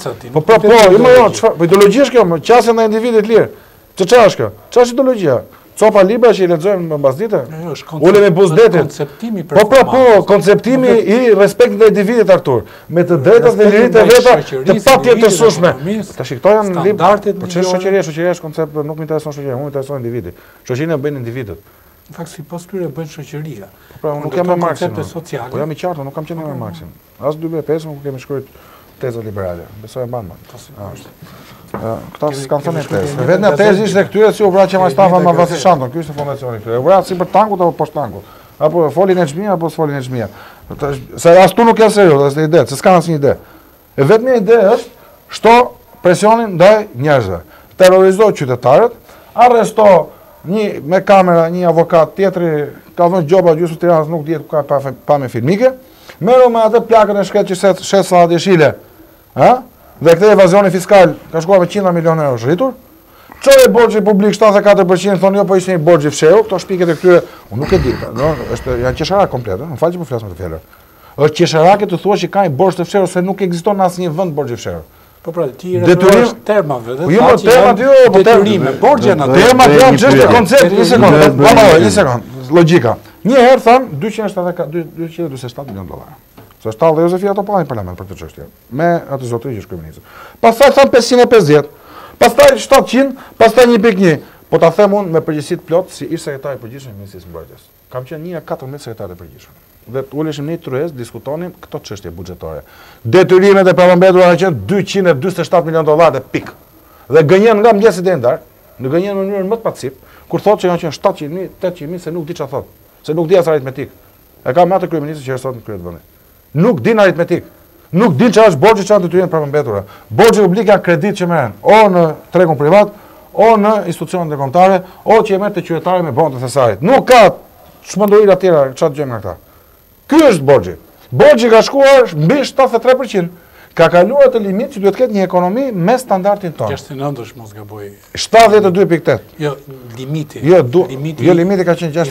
Po ideologji është kjo, qasja ndaj individit lirë. Çfarë është kjo? Çfarë është ideologjia? Copa libra që i lexojmë më mbasdite? Ule me buzdetit. Po, konceptimi i respektit ndaj individit Artur, me të drejtat dhe liritë e veta të patjetërsueshme. Tash këto janë standardet. Po ç'është shoqëria është koncept, nuk më intereson shoqëria, më intereson individi. Shoqërinë e bëjnë individët. Në fakt sipas tyre bën shoqëria. Pra, nuk jam me Marxin. Po jam i qartë, nuk kam qenë me Marxin. As 2005 nuk kemi shkruar teza liberale. Besoj e mban më. Këta s'kan thënë tezë. Vetëm tezë ishte këtyre si u vra që Majstafa me Vasishanton. Ky është fondacioni këtyre. U vra si për tankut apo poshtë tankut. Apo folin e çmia apo s'folin e çmia. Se as tu nuk janë serioz, as ide, se s'kan asnjë ide. E vetmja ide është shto presionin ndaj njerëzve. Terrorizo qytetarët, arresto një me kamera, një avokat, tjetri ka vënë gjoba gjysmë Tiranës, nuk dihet ku ka pa me filmike. Merru me atë plakën e shkret që shet sallat jeshile. Dhe këtë evazioni fiskal ka shkuar me 100 milionë euro rritur. Çoj borxhi publik 74%, thonë jo po ishte një borxh i fshehur, këto shpiket e këtyre, unë nuk e di, është janë qesharak komplet, më fal që po flas me të fjalë. Është qesharake të thuash që ka një borxh të fshehur se nuk ekziston në asnjë vend borxh i fshehur. Po pra, ti referohesh termave, dhe jo termat jo, po detyrime, borxhe në termat janë çështë koncept, një sekond, logjika. Një herë thon 247 milionë dollar. Se është tallë Jozefia ato pa në parlament për këtë çështje. Me atë zotëri që është kryeminist. Pastaj thon 550, pastaj 700, pastaj 1.1. Po ta them unë me përgjegjësi të plot si ish sekretar i përgjithshëm i Ministrisë së Mbrojtjes. Kam qenë 14 sekretar i përgjithshëm. Dhe uleshim në tryez, diskutonim këto çështje buxhetore. Detyrimet e pamëmbetura kanë qenë 247 milionë dollar dhe pik. Dhe gënjen nga mëngjesi deri në darkë, në gënjen në mënyrë më të pacip, kur thotë që kanë qenë 700.000, 800.000 se nuk di çfarë thotë, se nuk di as aritmetik. E kam atë kryeministin që është sot në krye të vendit. Nuk din aritmetik. Nuk din çfarë është borxhi, çfarë detyrimet pamëmbetura. Borxhi publik janë kredit që merren o në tregun privat, o në institucionet kombëtare, o që e merr te qytetarët me bonë të thesarit. Nuk ka çmenduri të tjera çfarë dëgjojmë nga këta. Ky është borxhi. Borxhi ka shkuar mbi 73%. Ka kaluar atë limit që duhet të ketë një ekonomi me standardin tonë. 69 është mos gaboj. 72.8. Jo, limiti. Jo, limiti ka qenë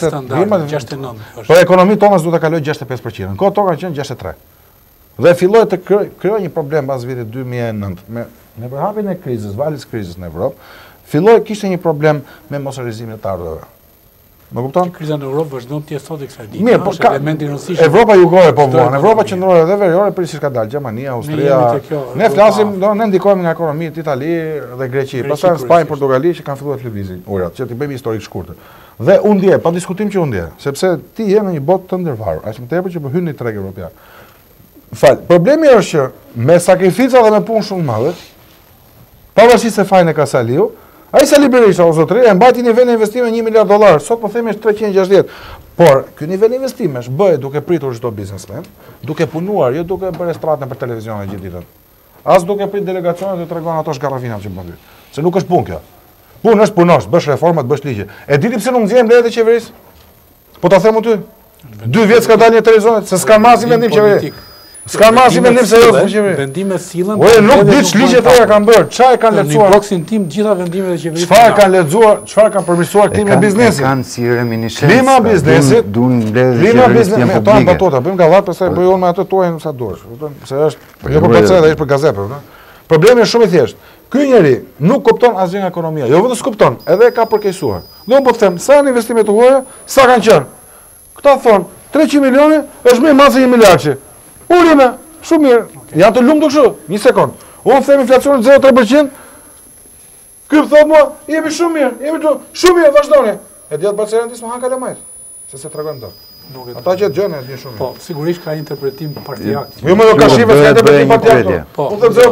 69. Po ekonomi tonë duhet të kalojë 65%. Në kohë to kanë qenë 63. Dhe filloi të krijojë një problem pas vitit 2009 me përhapjen e krizës, valës krizës në Evropë, kishte një problem me mosrrezimin e të ardhurave. Më kupton? Kriza në Europë vazhdon të jetë sot kësaj dite. Mirë, po ka Evropa jugore po vuan, Evropa qendrore dhe veriore për si ka dalë Gjermania, Austria. Ne flasim, ne ndikojmë nga ekonomitë të Itali dhe Greqi, pastaj Spanjë, Portugali që kanë filluar të lëvizin ujrat, që ti bëjmë historik shkurtër. Dhe unë ndjej, pa diskutim që unë ndjej, sepse ti je në një botë të ndërvarur, aq më tepër që po hyn në treg evropian. Fal, problemi është që me sakrifica dhe me punë shumë madhe, pavarësisht se fajin e ka Saliu, ai Sali Berisha o zotëri e mbajti nivelin e investimeve $1 miliard, sot po themi është 360. Por ky nivel investimesh bëhet duke pritur çdo biznesmen, duke punuar, jo duke bërë stratën për televizion gjithë ditën. As duke prit delegacionet të tregon ato shgarrafinat që bën. Se nuk është punë kjo. Punë është punosh, bësh reformat, bësh ligje. E diti pse nuk nxjerrim letët e qeverisë? Po ta them u ty. 2 vjet ka dalë një televizion, se s'ka marrë mendim qeveri. S'ka marrë mendim serioz në qeveri. Vendimet sillen. Ore nuk di ç'ligje thoya kanë bërë, çfarë kanë lexuar. Në bloksin tim gjitha vendimet e qeverisë. Çfarë kanë lexuar, çfarë kanë përmirësuar klima biznesi. Kanë si reminiscencë. Klima biznesi, duan mbledhje. Klima biznesi, me tonë batota, bëjmë gallat, pastaj bëjmë me atë tuaj sa duash. Kupton? Se është jo për PC, është për gazete, kupton? Problemi është shumë i thjeshtë. Ky njeri nuk kupton asgjë nga ekonomia. Jo vetëm s'kupton, edhe ka përkeqësuar. Do të them, sa janë investimet tuaja, sa kanë qenë. Këta thonë 300 milionë është më masë 1 miliard. Ulime, shumë mirë. Janë të lumtur kështu. Një sekond. Unë them inflacionin 0.3%. Ky thot mua, jemi shumë mirë, shumë mirë, vazhdoni. E diat Barcelandis më han kalamajt. Se tregojmë dot. Ata që gjënë e shumë. Po, sigurisht ka interpretim partijak. Jo më ka shifra se interpretim partijak. Po,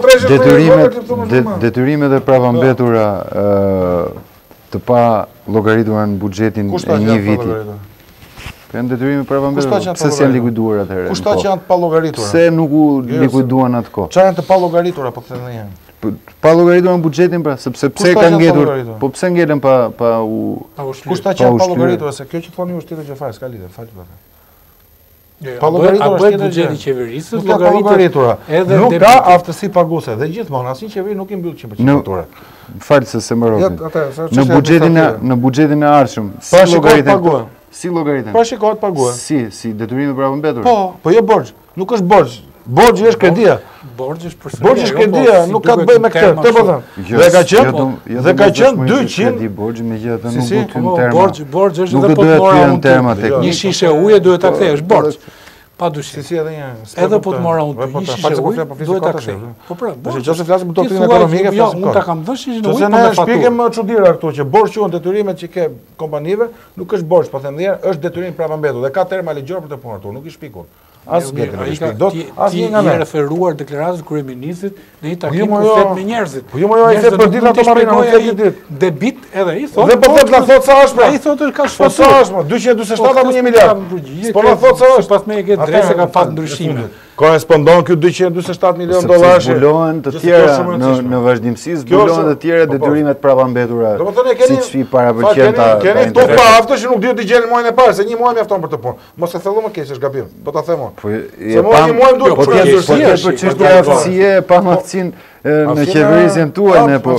detyrimet e pravambetura të pa llogaritura në buxhetin e një viti. Kanë detyrime pravambetura. Pse s'janë likuiduar atëherë? Kushta që janë të pa llogaritura. Pse nuk u likuiduan atë kohë? Çfarë janë të pa llogaritura, po them edhe një. Pa llogaritura në buxhetin pra, sepse pse kanë ngjetur? Po pse ngelen pa u Kushta që janë pa llogaritura, se kjo që thoni ju është tjetër që fare, s'ka lidhje, fal. Pa llogaritur A është bëhet tjetër buxheti gjë. qeverisë, Nuk ka llogaritura. Nuk ka aftësi paguese dhe gjithmonë asnjë qeveri nuk i mbyll 100% faturën. Falë se më robi. Në Në buxhetin e ardhshëm, si llogaritën? Pa shikohet paguën. Si detyrimi për mbetur. Po jo borxh. Nuk është borxh. Borxhi është kredia. Borxhi është përsëri. Borxhi është kredia, nuk ka të bëjë me këtë. Të po them. Dhe ka qenë 200 borxhi megjithatë nuk do të hyn terma. Borxhi është edhe po të mora unë një shishe uje duhet ta kthesh borxh. Padyshim. Si edhe një. Edhe po të mora unë një shishe uje duhet ta kthej. Po pra, borxhi. Nëse flasim për doktrinë ekonomike, flasim. Unë ta kam dhënë shishen ujë po me faturë. Shpikem më çuditëra këtu që borxhi quhen detyrimet që ke kompanive, nuk është borxh, po them dhe është detyrim prapambetur dhe ka terma ligjor për të punuar, nuk i shpikun. As Ti je referuar deklaratës kryeministrit në një takim ku flet me njerëzit. Po jo më ai flet për ditën ato marrin, nuk flet ditë. Debit edhe i thotë. Dhe po thot la thot sa është. Ai thotë ka Po sa është? 247 apo 1 miliard. Po la thot sa është. Pas me e ke drejtë ka pas ndryshime. Korespondon ky 247 milion dollarë. Zbulohen të tjera në vazhdimsi, zbulohen të tjera detyrimet prapambetura. Siç i parapëlqenta. Keni to pa aftë që nuk duhet të gjeni muajin e parë, se një muaj mjafton për të punë. Mos e thellu më keq, është gabim. Do ta them unë. Po se një muaj duhet po për çështje aftësie pa maftësinë në qeverisjen tuaj ne po.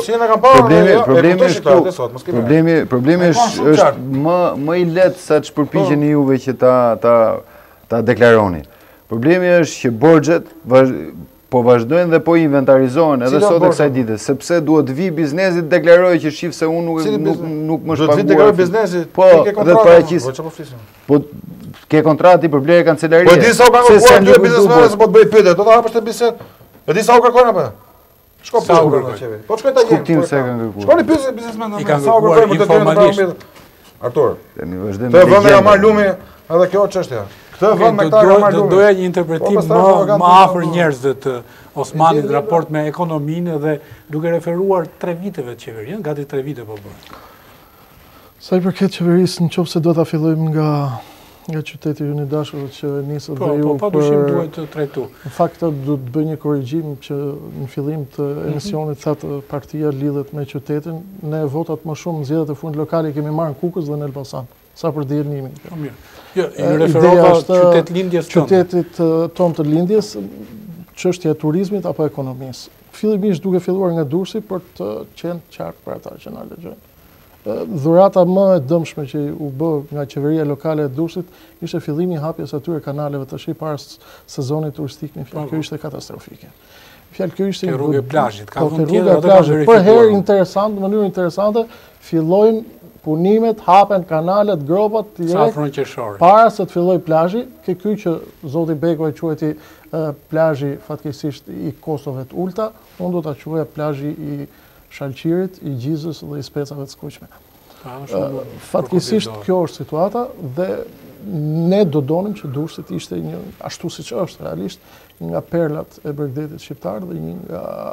Problemi është më i lehtë sa ç'përpiqeni juve që ta deklaroni. Problemi është që borxhet po vazhdojnë dhe po inventarizohen edhe sot e kësaj dite, sepse duhet vi biznesi të deklarojë që shif se unë nuk më shpaguar. Duhet vi deklarojë biznesi, ke kontratë. Po ke kontratë për blerje kancelarie. Po di sa u kanë kërkuar dy biznesmenë se po të bëj pyetje, do ta hapësh të bisedë. E di sa u kërkojnë apo? Shko sa u kërkojnë qeveri. Po shkoj ta gjej. Kuptim se kanë kërkuar. Shkoni pyesë biznesmenë. I kanë kërkuar informalisht. Artur. Tani vazhdojmë. Të vënë ja marr lumi edhe kjo çështja. Do doja një interpretim më afër njerëzve të Osmanit në raport me ekonominë dhe duke referuar 3 viteve të qeverisë, gati 3 vite po bën. Sa i përket qeverisë, nëse do ta fillojmë nga qyteti ju i dashur që nisët dhe ju po padyshim duhet të trajtu. Në fakt do të bëj një korrigjim që në fillim të emisionit thatë partia lidhet me qytetin, ne votat më shumë në zgjedhjet e fundit lokale kemi marrë në Kukës dhe në Elbasan. Sa për dielnimin. Jo, i referova qytet lindjes tonë. Qytetit tonë të lindjes, çështja e turizmit apo ekonomisë. Fillimisht duke filluar nga Durrësi për të qenë qartë për ata që na lexojnë. Dhurata më e dëmshme që u bë nga qeveria lokale e Durrësit ishte fillimi i hapjes atyre kanaleve tash para sezonit turistik në fjalë. Kjo ishte katastrofike. Fjalë kjo ishte rrugë e plazhit, ka vënë tjetër atë plazhit. Për herë interesant, në mënyrë interesante, fillojnë punimet, hapen kanalet, gropat direkt para se të filloj plazhi, ke ky që zoti Beko e quajti plazhi fatkeqësisht i Kosovës të ulta, unë do ta quaja plazhi i Shalqirit, i Gjizës dhe i Specave të skuqme. Fatkeqësisht kjo është situata dhe ne do donim që Durrësi të ishte një ashtu siç është realisht nga perlat e Bregdetit shqiptar dhe një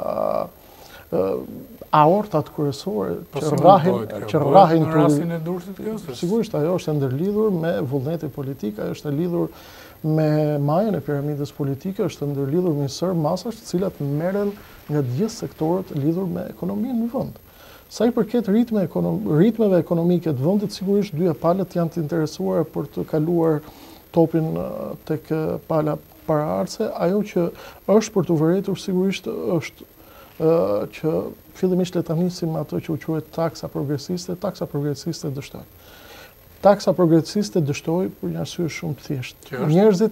nga aortat kryesore që rrahin në rastin e Durrësit kjo. Sigurisht ajo është ndërlidhur me vullnetin politik, ajo është lidhur me majën e piramidës politike, është ndërlidhur me një sër masash të cilat merren nga të gjithë sektorët lidhur me ekonominë në vend. Sa i përket ritmeve ekonomike të vendit, sigurisht dyja palët janë të interesuara për të kaluar topin tek pala paraardhëse. Ajo që është për të vërtetur sigurisht është që fillimisht le ta nisim ato që u quhet taksa progresiste. Taksa progresiste dështoi. Taksa progresiste dështoi për një arsye shumë të thjeshtë.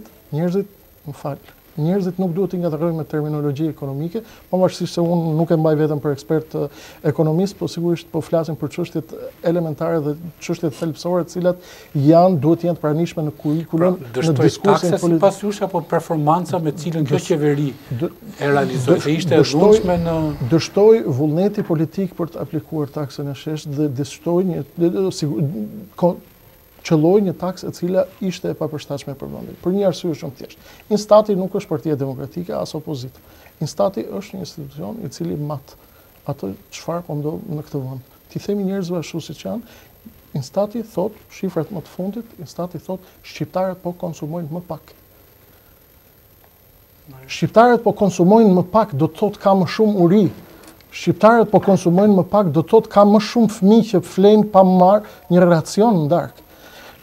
Njerëzit nuk duhet t'i ngatrojnë me terminologji ekonomike, pavarësisht se unë nuk e mbaj vetëm për ekspert ekonomist, po sigurisht po flasim për çështjet elementare dhe çështjet thelbësore, të cilat duhet të jenë të pranishme në kurrikulum, në diskursin politik. Sipas jush apo performanca me cilën kjo qeveri e realizoi, se ishte e dhunshme në dështoi vullneti politik për të aplikuar taksën e shesh dhe dështoi qëlloi një taksë e cila ishte e papërshtatshme për vendin. Për një arsye shumë thjeshtë. Instati nuk është partia demokratike as opozita. Instati është një institucion i cili mat atë çfarë po ndodh në këtë vend. Ti themi njerëzve ashtu siç janë, Instati thot shifrat më të fundit, Instati thot shqiptarët po konsumojnë më pak. Shqiptarët po konsumojnë më pak do të thotë ka më shumë uri. Shqiptarët po konsumojnë më pak do të thotë ka më shumë fëmijë që flenë pa marrë një racion ndark.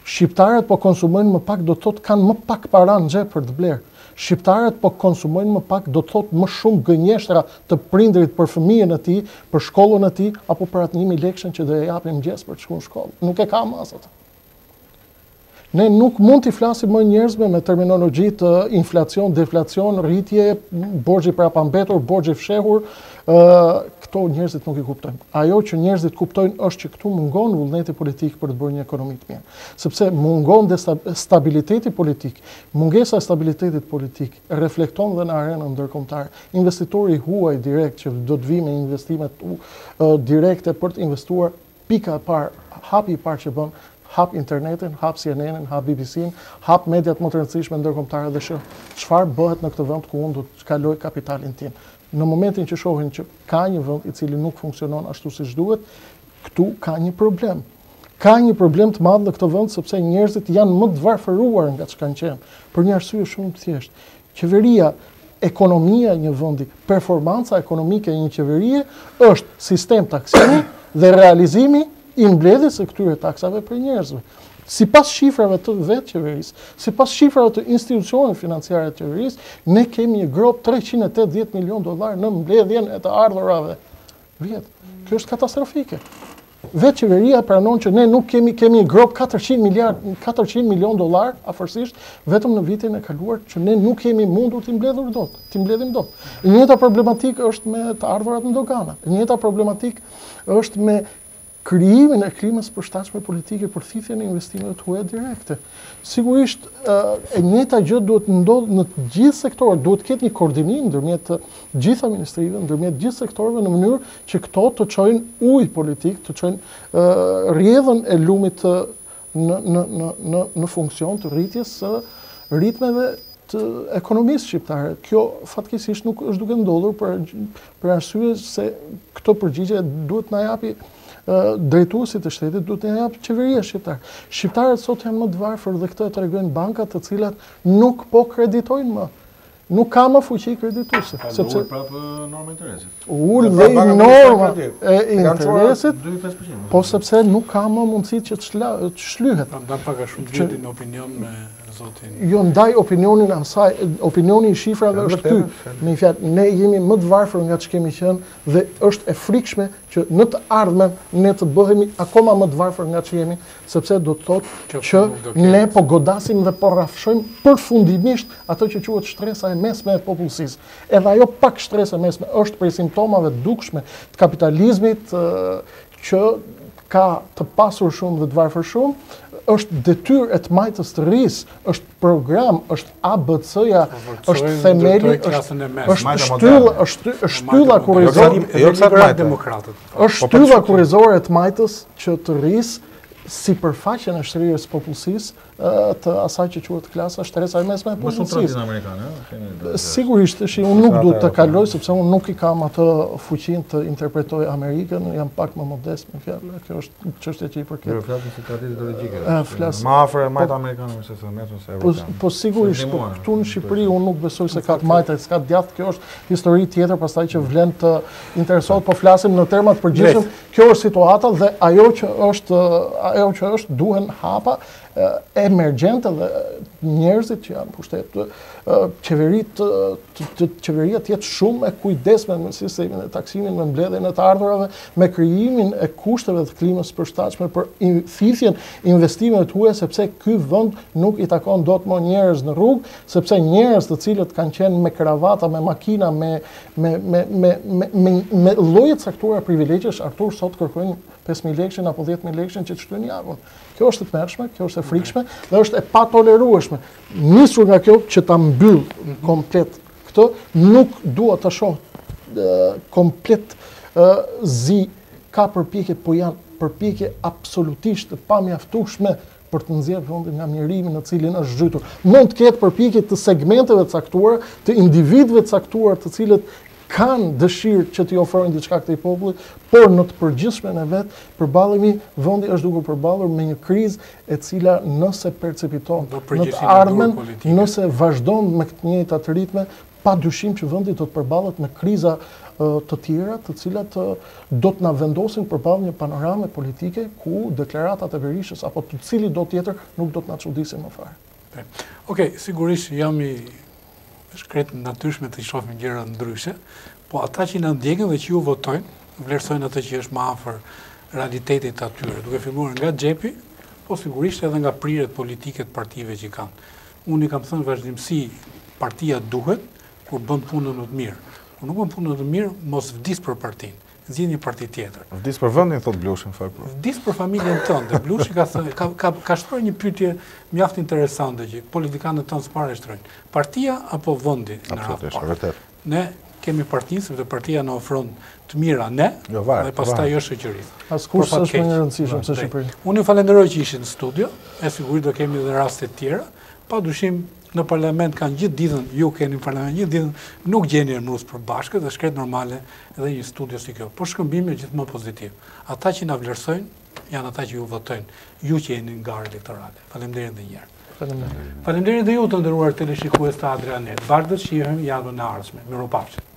Shqiptarët po konsumojnë më pak, do të thotë kanë më pak para në xhep për të blerë. Shqiptarët po konsumojnë më pak, do të thotë më shumë gënjeshtra të prindrit për fëmijën e tij, për shkollën e tij, apo për atë 1000 lekë që do e japim mëngjes për të shkuar në shkollë. Nuk e ka masat. Ne nuk mund t'i flasim më njerëzve me terminologji të inflacion, deflacion, rritje, borxhi parapambetur, borxhi fshehur, këto njerëzit nuk i kuptojnë. Ajo që njerëzit kuptojnë është që këtu mungon vullneti politik për të bërë një ekonomi të mirë. Sepse mungon stabiliteti politik. Mungesa e stabilitetit politik reflekton dhe në arenën ndërkombëtare. Investitori huaj direkt që do të vi me investimet direkte për të investuar, pika e parë, hapi i parë që bën, hap internetin, hap CNN-in, hap BBC-n, hap mediat më të rëndësishme ndërkombëtare dhe çfarë bëhet në këtë vend ku unë do të kaloj kapitalin tim. Në momentin që shohin që ka një vend i cili nuk funksionon ashtu siç duhet, këtu ka një problem. Ka një problem të madh në këtë vend sepse njerëzit janë më të varfëruar nga çka kanë qenë, për një arsye shumë të thjeshtë. Qeveria, ekonomia e një vendi, performanca ekonomike e një qeverie është sistem taksimi dhe realizimi i mbledhjes së këtyre taksave për njerëzve. Sipas shifrave të vetë qeverisë, sipas shifrave të institucioneve financiare të qeverisë, ne kemi një grop 380 milion dollar në mbledhjen e të ardhurave vjet. Kjo është katastrofike. Vetë qeveria pranon që ne nuk kemi një grop 400 milion dollar afërsisht vetëm në vitin e kaluar që ne nuk kemi mundur t'i mbledhim dot. E njëjta problematikë është me të ardhurat në dogana. E njëjta problematikë është me krijimin e klimës përshtatshme politike për thithjen e investimeve të huaja direkte. Sigurisht, e njëjta gjë duhet ndodhë në të gjithë sektorët, duhet të ketë një koordinim ndërmjet të gjitha ministrive, ndërmjet gjithë sektorëve në mënyrë që këto të çojnë ujë politik, të çojnë rrjedhën e lumit në funksion të rritjes së ritmeve të ekonomisë shqiptare. Kjo fatkeqësisht nuk është duke ndodhur për arsye se këto përgjigje duhet na japi drejtuesit të shtetit, duhet të japë qeveria shqiptare. Shqiptarët sot janë më të varfër dhe këtë e tregojnë bankat të cilat nuk po kreditojnë më. Nuk ka më fuqi kredituese. Sepse prapë norma e interesit. Ul dhe norma e interesit, po sepse nuk ka më mundësi që të shlyhet. Ndaj pak a shumë viti në opinion me zotin. Jo, ndaj opinionin asaj, opinioni i shifrave është ky. Me fjalë, ne jemi më të varfër nga që kemi qenë dhe është e frikshme që në të ardhmen ne të bëhemi akoma më të varfër nga që jemi, sepse do të thotë që ne po godasim dhe po rrafshojmë përfundimisht ato që quhet shtresa e mesme e popullsisë. Edhe ajo pak shtresë e mesme është prej simptomave të dukshme të kapitalizmit që ka të pasur shumë dhe të varfër shumë, është detyrë e të majtës të ris, është program, është ABC-ja, është themeli, është shtylla kurrizore, është shtylla kurrizore e të majtës që të ris sipërfaqen e shtrirjes popullsisë të asaj që quhet klasa shtresa e mesme e popullsisë. Sigurisht, unë nuk duhet të kaloj sepse unë nuk i kam atë fuqinë të interpretoj Amerikën, jam pak më modest me fjalë. Kjo është çështje që i përket. Jo, flasim si traditë ideologjike. Më afër e majtë amerikane se se mesme se evropiane. Po sigurisht, këtu në Shqipëri unë nuk besoj se ka të majtë, s'ka të djathtë. Kjo është histori tjetër, pastaj që vlen të interesohet, po flasim në terma të përgjithshëm. Kjo është situata dhe ajo që është duhen hapa emergjente dhe njerëzit që janë pushtet, qeveria të jetë shumë e kujdesme me sistemin e taksimin, me mbledhjen e të ardhurave, me krijimin e kushteve të klimës përshtatshme për thithjen investimeve të huaja, sepse ky vend nuk i takon dot më njerëz në rrugë, sepse njerëz të cilët kanë qenë me kravata, me makina, me lloje të caktuara privilegjesh, Artur sot kërkojnë 5.000 lekëshin apo 10.000 lekëshin që të shtyjnë javën. Kjo është e tmerrshme, kjo është e frikshme dhe është e patolerueshme. Nisur nga kjo që ta mbyll komplet këtë, nuk dua të shoh komplet zi ka përpjekje, po janë përpjekje absolutisht të pamjaftueshme për të nxjerrë vendin nga mjerimi në cilin është zhytur. Mund të ketë përpjekje të segmenteve të caktuara, të individëve të caktuar, të cilët kanë dëshirë që t'i ofrojnë diçka këtij populli, por në të përgjithshmen e vet, përballemi, vendi është duke përballur me një krizë e cila nëse percepiton në të ardhmen, nëse vazhdon me këtë njëjtat ritme, pa dyshim që vendi do të përballet me kriza të tjera të cilat do të na vendosin përballë një panorame politike ku deklaratat e Berishës apo të cili do tjetër nuk do të na çudisin më fare. Okej, sigurisht jam i shkret natyrshme të shohim gjëra ndryshe, po ata që na ndjekin dhe që ju votojnë, vlerësojnë atë që është më afër realitetit atyre, duke filluar nga xhepi, po sigurisht edhe nga prirjet politike të partive që kanë. Unë i kam thënë vazhdimsi, partia duhet kur bën punën më të mirë. Kur nuk bën punën më të mirë, mos vdis për partinë. Zgjidh një parti tjetër. Vdis për vendin, thot Blushi, në fakt. Vdis për familjen tënde. Blushi ka shtruar një pyetje mjaft interesante që politikanët tanë s'para e shtrojnë. Partia apo vendi në radhë parë? Vërtet. Ne kemi partinë, sepse partia na ofron të mira ne, dhe pastaj jo shoqëria. Askush s'është më i rëndësishëm se Shqipëria. Unë ju falenderoj që ishin në studio, e sigurisht do kemi edhe raste të tjera, padyshim në parlament kanë gjithë ditën, ju keni në parlament gjithë ditën, nuk gjeni emrus për bashkët dhe shkret normale edhe një studio si kjo. Por shkëmbimi është gjithmonë pozitiv. Ata që na vlerësojnë, janë ata që ju votojnë, ju që jeni në garë elektorale. Faleminderit edhe një herë. Faleminderit dhe ju të nderuar teleshikues të Adrianet. Vazhdo të shihemi javën e ardhshme. Mirupafshim.